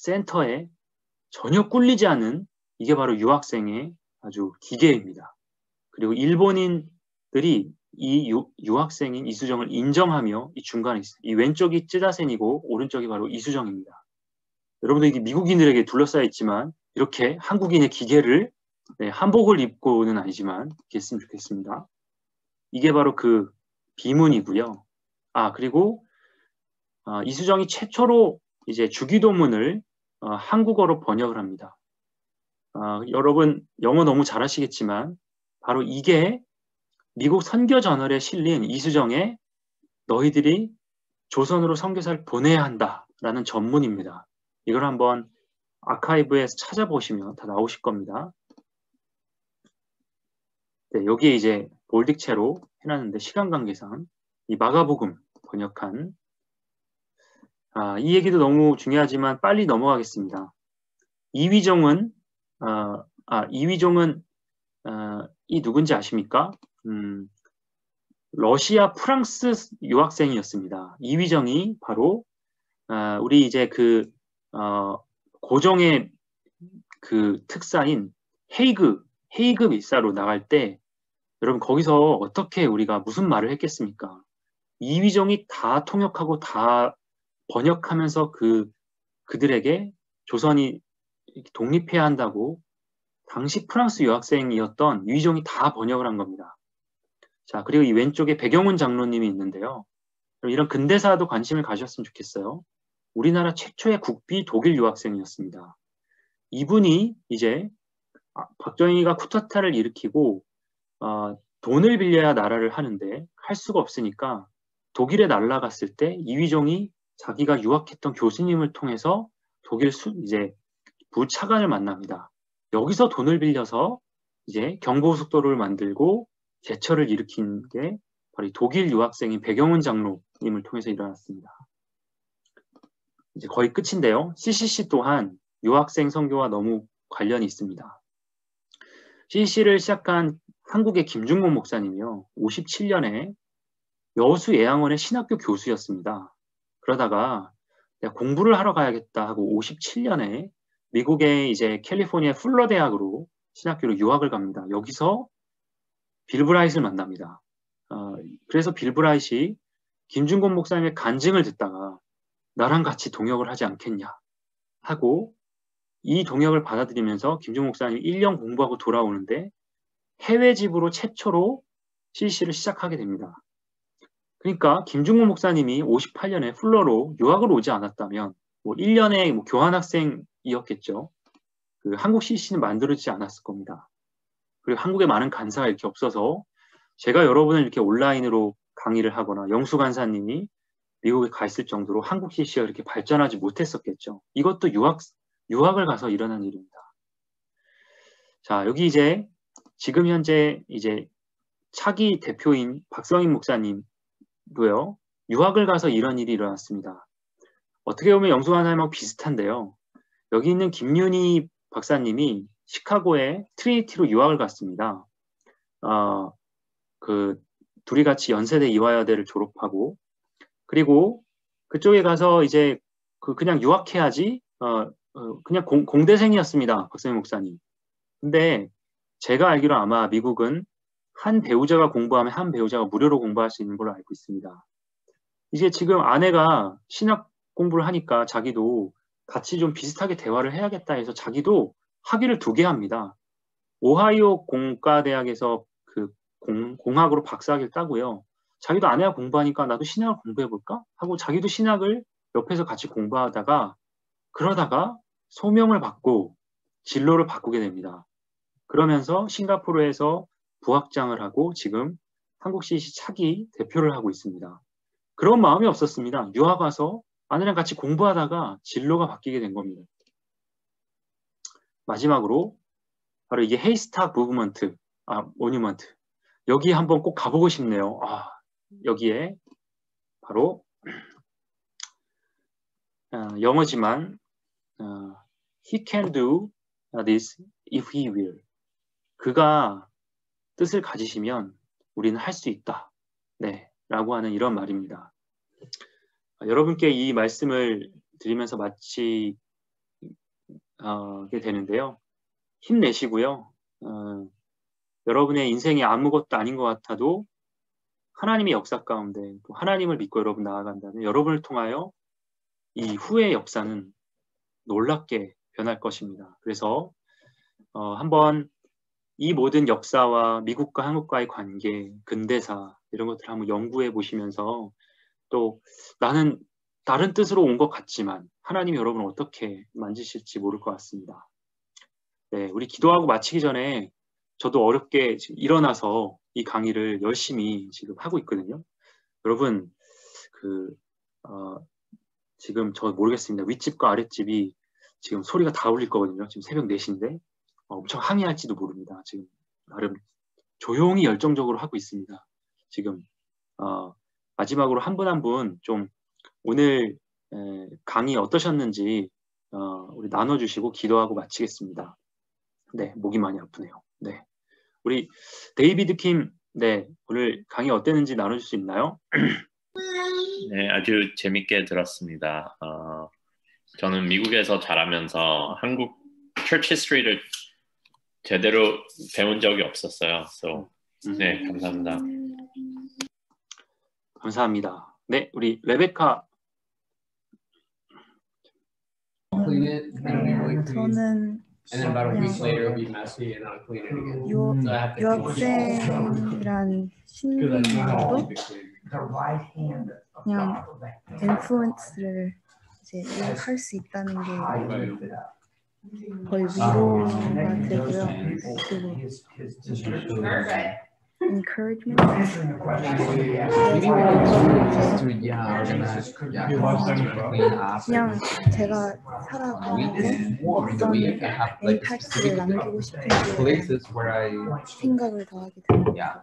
전혀 꿀리지 않은 이게 바로 유학생의 아주 기계입니다. 그리고 일본인들이 이 유학생인 이수정을 인정하며 이 중간에 있어요. 이 왼쪽이 찌다센이고 오른쪽이 바로 이수정입니다. 여러분들 이게 미국인들에게 둘러싸여 있지만 이렇게 한국인의 기계를 네, 한복을 입고는 아니지만 했으면 좋겠습니다. 이게 바로 그 비문이고요. 그리고 이수정이 최초로 이제 주기도문을 한국어로 번역을 합니다. 여러분 영어 너무 잘하시겠지만 바로 이게 미국 선교저널에 실린 이수정의 너희들이 조선으로 선교사를 보내야 한다라는 전문입니다. 이걸 한번 아카이브에서 찾아보시면 다 나오실 겁니다. 네, 여기에 이제 볼딕체로 해놨는데 시간 관계상 이 마가복음 번역한 이 얘기도 너무 중요하지만 빨리 넘어가겠습니다. 이휘종은 이 누군지 아십니까? 러시아 프랑스 유학생이었습니다. 이휘정이 바로 우리 이제 그 고종의 그 특사인 헤이그 밀사로 나갈 때 여러분 거기서 어떻게 우리가 무슨 말을 했겠습니까? 이휘정이 다 통역하고 다 번역하면서 그들에게 조선이 독립해야 한다고 당시 프랑스 유학생이었던 이휘정이 다 번역을 한 겁니다. 자, 그리고 이 왼쪽에 백영훈 장로님이 있는데요. 이런 근대사도 관심을 가졌으면 좋겠어요. 우리나라 최초의 국비 독일 유학생이었습니다. 이분이 이제 박정희가 쿠데타를 일으키고 돈을 빌려야 나라를 하는데 할 수가 없으니까 독일에 날아갔을 때 이휘종이 자기가 유학했던 교수님을 통해서 독일 이제 부차관을 만납니다. 여기서 돈을 빌려서 이제 경부고속도로를 만들고 제철을 일으킨 게 바로 독일 유학생인 백영훈 장로님을 통해서 일어났습니다. 이제 거의 끝인데요. CCC 또한 유학생 선교와 너무 관련이 있습니다. CCC를 시작한 한국의 김중곤 목사님이요. 57년에 여수 예양원의 신학교 교수였습니다. 그러다가 내가 공부를 하러 가야겠다 하고 57년에 미국의 이제 캘리포니아 풀러 대학으로 신학교로 유학을 갑니다. 여기서 빌 브라이트를 만납니다. 그래서 빌 브라이트이 김중곤 목사님의 간증을 듣다가 나랑 같이 동역을 하지 않겠냐 하고 이 동역을 받아들이면서 김중곤 목사님이 1년 공부하고 돌아오는데 해외 집으로 최초로 CCC를 시작하게 됩니다. 그러니까 김중곤 목사님이 58년에 풀러로 유학을 오지 않았다면 뭐 1년의 뭐 교환학생이었겠죠. 그 한국 CCC는 만들어지지 않았을 겁니다. 그리고 한국에 많은 간사가 이렇게 없어서 제가 여러분을 이렇게 온라인으로 강의를 하거나 영수 간사님이 미국에 가 있을 정도로 한국 CCC가 이렇게 발전하지 못했었겠죠. 이것도 유학을 가서 일어난 일입니다. 자, 여기 이제 지금 현재 이제 차기 대표인 박성인 목사님도요. 유학을 가서 이런 일이 일어났습니다. 어떻게 보면 영수 간사님하고 비슷한데요. 여기 있는 김윤희 박사님이 시카고의 트리니티로 유학을 갔습니다. 둘이 같이 연세대 이화여대를 졸업하고 그리고 그쪽에 가서 이제 그냥 유학해야지 그냥 공대생이었습니다. 박성인 목사님. 근데 제가 알기로 아마 미국은 한 배우자가 공부하면 한 배우자가 무료로 공부할 수 있는 걸로 알고 있습니다. 이제 지금 아내가 신학 공부를 하니까 자기도 같이 좀 비슷하게 대화를 해야겠다 해서 자기도 학위를 2개 합니다. 오하이오 공과대학에서 그 공학으로 박사학위를 따고요. 자기도 아내가 공부하니까 나도 신학을 공부해볼까? 하고 자기도 신학을 옆에서 같이 공부하다가 그러다가 소명을 받고 진로를 바꾸게 됩니다. 그러면서 싱가포르에서 부학장을 하고 지금 한국 CCC 차기 대표를 하고 있습니다. 그런 마음이 없었습니다. 유학 와서 아내랑 같이 공부하다가 진로가 바뀌게 된 겁니다. 마지막으로 바로 이게 헤이스탁 모뉴먼트. 여기 한번 꼭 가보고 싶네요. 여기에 바로 영어지만 He can do this if he will. 그가 뜻을 가지시면 우리는 할 수 있다. 네, 라고 하는 이런 말입니다. 여러분께 이 말씀을 드리면서 마치게 되는데요. 힘내시고요. 여러분의 인생이 아무것도 아닌 것 같아도 하나님의 역사 가운데 또 하나님을 믿고 여러분 나아간다면 여러분을 통하여 이 후의 역사는 놀랍게 변할 것입니다. 그래서 한번 이 모든 역사와 미국과 한국과의 관계, 근대사 이런 것들을 한번 연구해 보시면서 또 나는 다른 뜻으로 온 것 같지만 하나님이 여러분을 어떻게 만지실지 모를 것 같습니다. 네, 우리 기도하고 마치기 전에 저도 어렵게 지금 일어나서 이 강의를 열심히 지금 하고 있거든요. 여러분 지금 저 모르겠습니다. 윗집과 아랫집이 지금 소리가 다 울릴 거거든요. 지금 새벽 4시인데 엄청 항의할지도 모릅니다. 지금 나름 조용히 열정적으로 하고 있습니다. 지금 마지막으로 한 분 한 분 좀 오늘 강의 어떠셨는지 우리 나눠주시고 기도하고 마치겠습니다. 네, 목이 많이 아프네요. 네, 우리 데이비드 킴, 네, 오늘 강의 어땠는지 나눠줄 수 있나요? 네, 아주 재밌게 들었습니다. 저는 미국에서 자라면서 한국 church history를 제대로 배운 적이 없었어요. So, 네, 감사합니다. 감사합니다. 네, 우리 레베카. 저는 유학생이란 신분으로 그냥 인플루언스를 이제 할 수 있다는 게 거의 위로가 되고요. 그리고 encouragement. 그냥 제가 살아가는데 어떤 임팩트를 남기고 싶은지 생각을 더 하게 됩니다.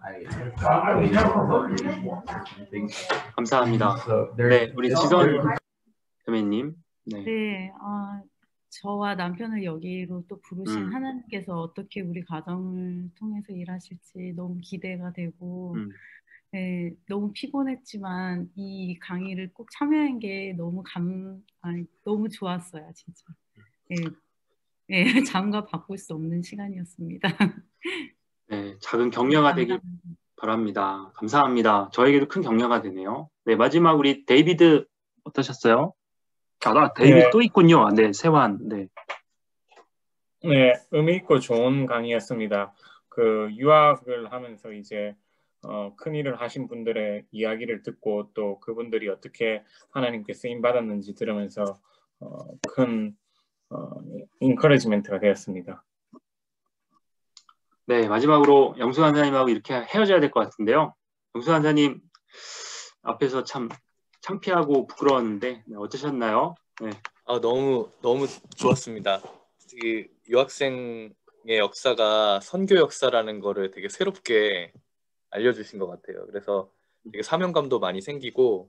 감사합니다. 네, 우리 지선 선배님. 네. 네, 저와 남편을 여기로 또 부르신 하나님께서 어떻게 우리 가정을 통해서 일하실지 너무 기대가 되고 네, 너무 피곤했지만 이 강의를 꼭 참여한 게 너무 너무 좋았어요, 진짜. 네, 네, 장가 바꿀 수 없는 시간이었습니다. 네, 작은 격려가 되길 바랍니다. 감사합니다. 저에게도 큰 격려가 되네요. 네, 마지막 우리 데이비드 어떠셨어요? 데이비드 네. 또 있군요. 네, 세환. 네. 네, 의미 있고 좋은 강의였습니다. 유학을 하면서 이제 큰 일을 하신 분들의 이야기를 듣고 또 그분들이 어떻게 하나님께 쓰임 받았는지 들으면서 큰 인커리지먼트가 되었습니다. 네, 마지막으로 영수 간사님하고 이렇게 헤어져야 될 것 같은데요. 영수 간사님 앞에서 참 창피하고 부끄러웠는데 어떠셨나요? 네. 너무 좋았습니다. 이 유학생의 역사가 선교 역사라는 거를 되게 새롭게 알려주신 것 같아요. 그래서 되게 사명감도 많이 생기고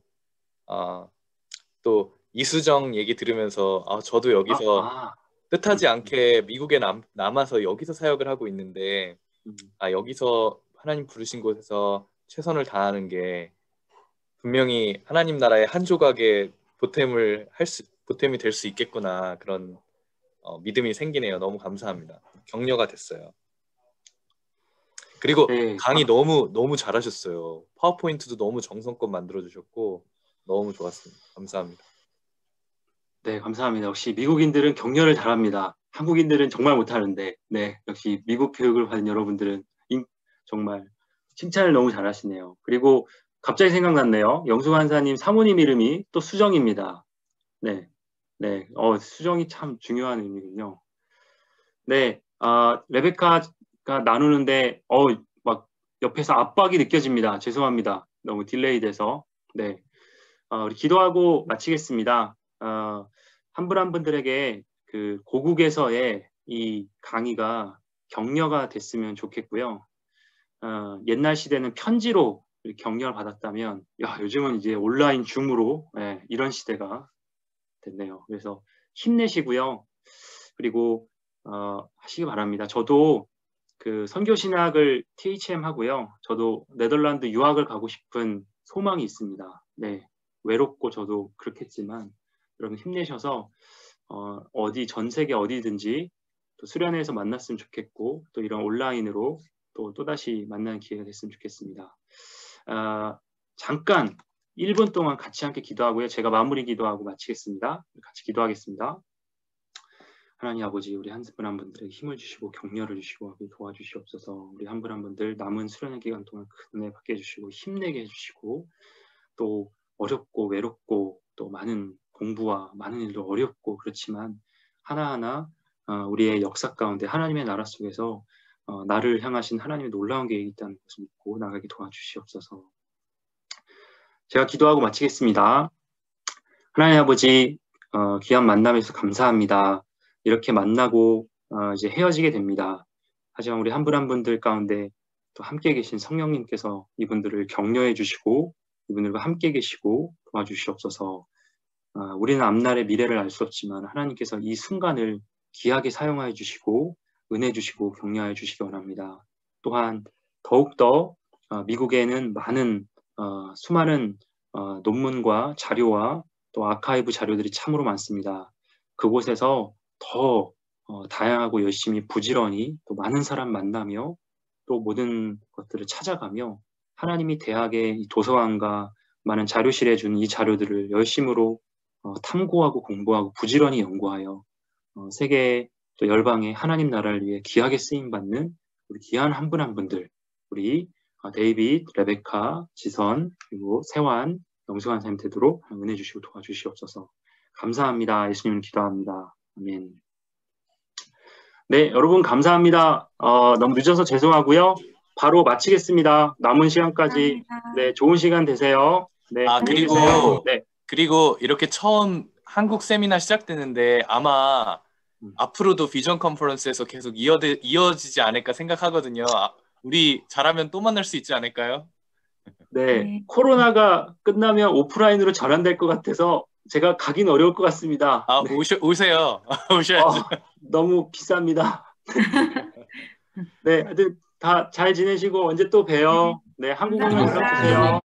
또 이수정 얘기 들으면서 저도 여기서 뜻하지 않게 미국에 남아서 여기서 사역을 하고 있는데 여기서 하나님 부르신 곳에서 최선을 다하는 게 분명히 하나님 나라의 한 조각의 보탬이 될 수 있겠구나, 그런 믿음이 생기네요. 너무 감사합니다. 격려가 됐어요. 그리고 강의 너무 잘하셨어요. 파워포인트도 너무 정성껏 만들어주셨고 너무 좋았습니다. 감사합니다. 네, 감사합니다. 역시 미국인들은 격려를 잘합니다. 한국인들은 정말 못하는데, 네, 역시 미국 교육을 받은 여러분들은 정말 칭찬을 너무 잘하시네요. 그리고 갑자기 생각났네요. 영수 간사님 사모님 이름이 또 수정입니다. 네, 네, 수정이 참 중요한 의미군요. 네, 레베카가 나누는데 막 옆에서 압박이 느껴집니다. 죄송합니다. 너무 딜레이 돼서. 네, 우리 기도하고 마치겠습니다. 한 분 한 분들에게 그 고국에서의 이 강의가 격려가 됐으면 좋겠고요. 옛날 시대는 편지로 격려를 받았다면, 요즘은 이제 온라인 줌으로 이런 시대가 됐네요. 그래서 힘내시고요. 그리고 하시기 바랍니다. 저도 그 선교신학을 THM 하고요. 저도 네덜란드 유학을 가고 싶은 소망이 있습니다. 네, 외롭고 저도 그렇겠지만 여러분 힘내셔서 전 세계 어디든지 또 수련회에서 만났으면 좋겠고 또 이런 온라인으로 또다시 만나는 기회가 됐으면 좋겠습니다. 잠깐 1분 동안 같이 함께 기도하고요. 제가 마무리 기도하고 마치겠습니다. 같이 기도하겠습니다. 하나님 아버지 우리 한 분 한 분들에게 힘을 주시고 격려를 주시고 도와주시옵소서. 우리 한 분 한 분들 남은 수련의 기간 동안 큰 은혜 받게 해주시고 힘내게 해주시고 또 어렵고 외롭고 또 많은 공부와 많은 일도 어렵고 그렇지만 하나하나 우리의 역사 가운데 하나님의 나라 속에서 나를 향하신 하나님의 놀라운 계획이 있다는 것을 믿고 나가게 도와주시옵소서. 제가 기도하고 마치겠습니다. 하나님 아버지 귀한 만남에서 감사합니다. 이렇게 만나고 이제 헤어지게 됩니다. 하지만 우리 한 분 한 분들 가운데 또 함께 계신 성령님께서 이분들을 격려해 주시고 이분들과 함께 계시고 도와주시옵소서. 우리는 앞날의 미래를 알 수 없지만 하나님께서 이 순간을 귀하게 사용하여 주시고 은혜 주시고 격려해 주시기 원합니다. 또한 더욱더 미국에는 많은 수많은 논문과 자료와 또 아카이브 자료들이 참으로 많습니다. 그곳에서 더 다양하고 열심히 부지런히 또 많은 사람 만나며 또 모든 것들을 찾아가며 하나님이 대학의 이 도서관과 많은 자료실에 준 이 자료들을 열심으로 탐구하고 공부하고 부지런히 연구하여 세계 또 열방의 하나님 나라를 위해 귀하게 쓰임받는 우리 귀한 한 분 한 분들 우리 데이빗, 레베카, 지선 그리고 세환, 영수관 사님 되도록 은혜 주시고 도와주시옵소서. 감사합니다. 예수님을 기도합니다. 아멘. 네, 여러분 감사합니다. 너무 늦어서 죄송하고요. 바로 마치겠습니다. 남은 시간까지 네, 좋은 시간 되세요. 네, 그리고 이렇게 처음 한국 세미나 시작되는데 아마 앞으로도 비전 컨퍼런스에서 계속 이어지지 않을까 생각하거든요. 우리 잘하면 또 만날 수 있지 않을까요? 네, 코로나가 끝나면 오프라인으로 전환될 것 같아서 제가 가긴 어려울 것 같습니다. 네. 오세요. 오셔야죠. 너무 비쌉니다. 네, 하여튼 다 잘 지내시고 언제 또 봬요. 네, 한국어로 연락 주세요.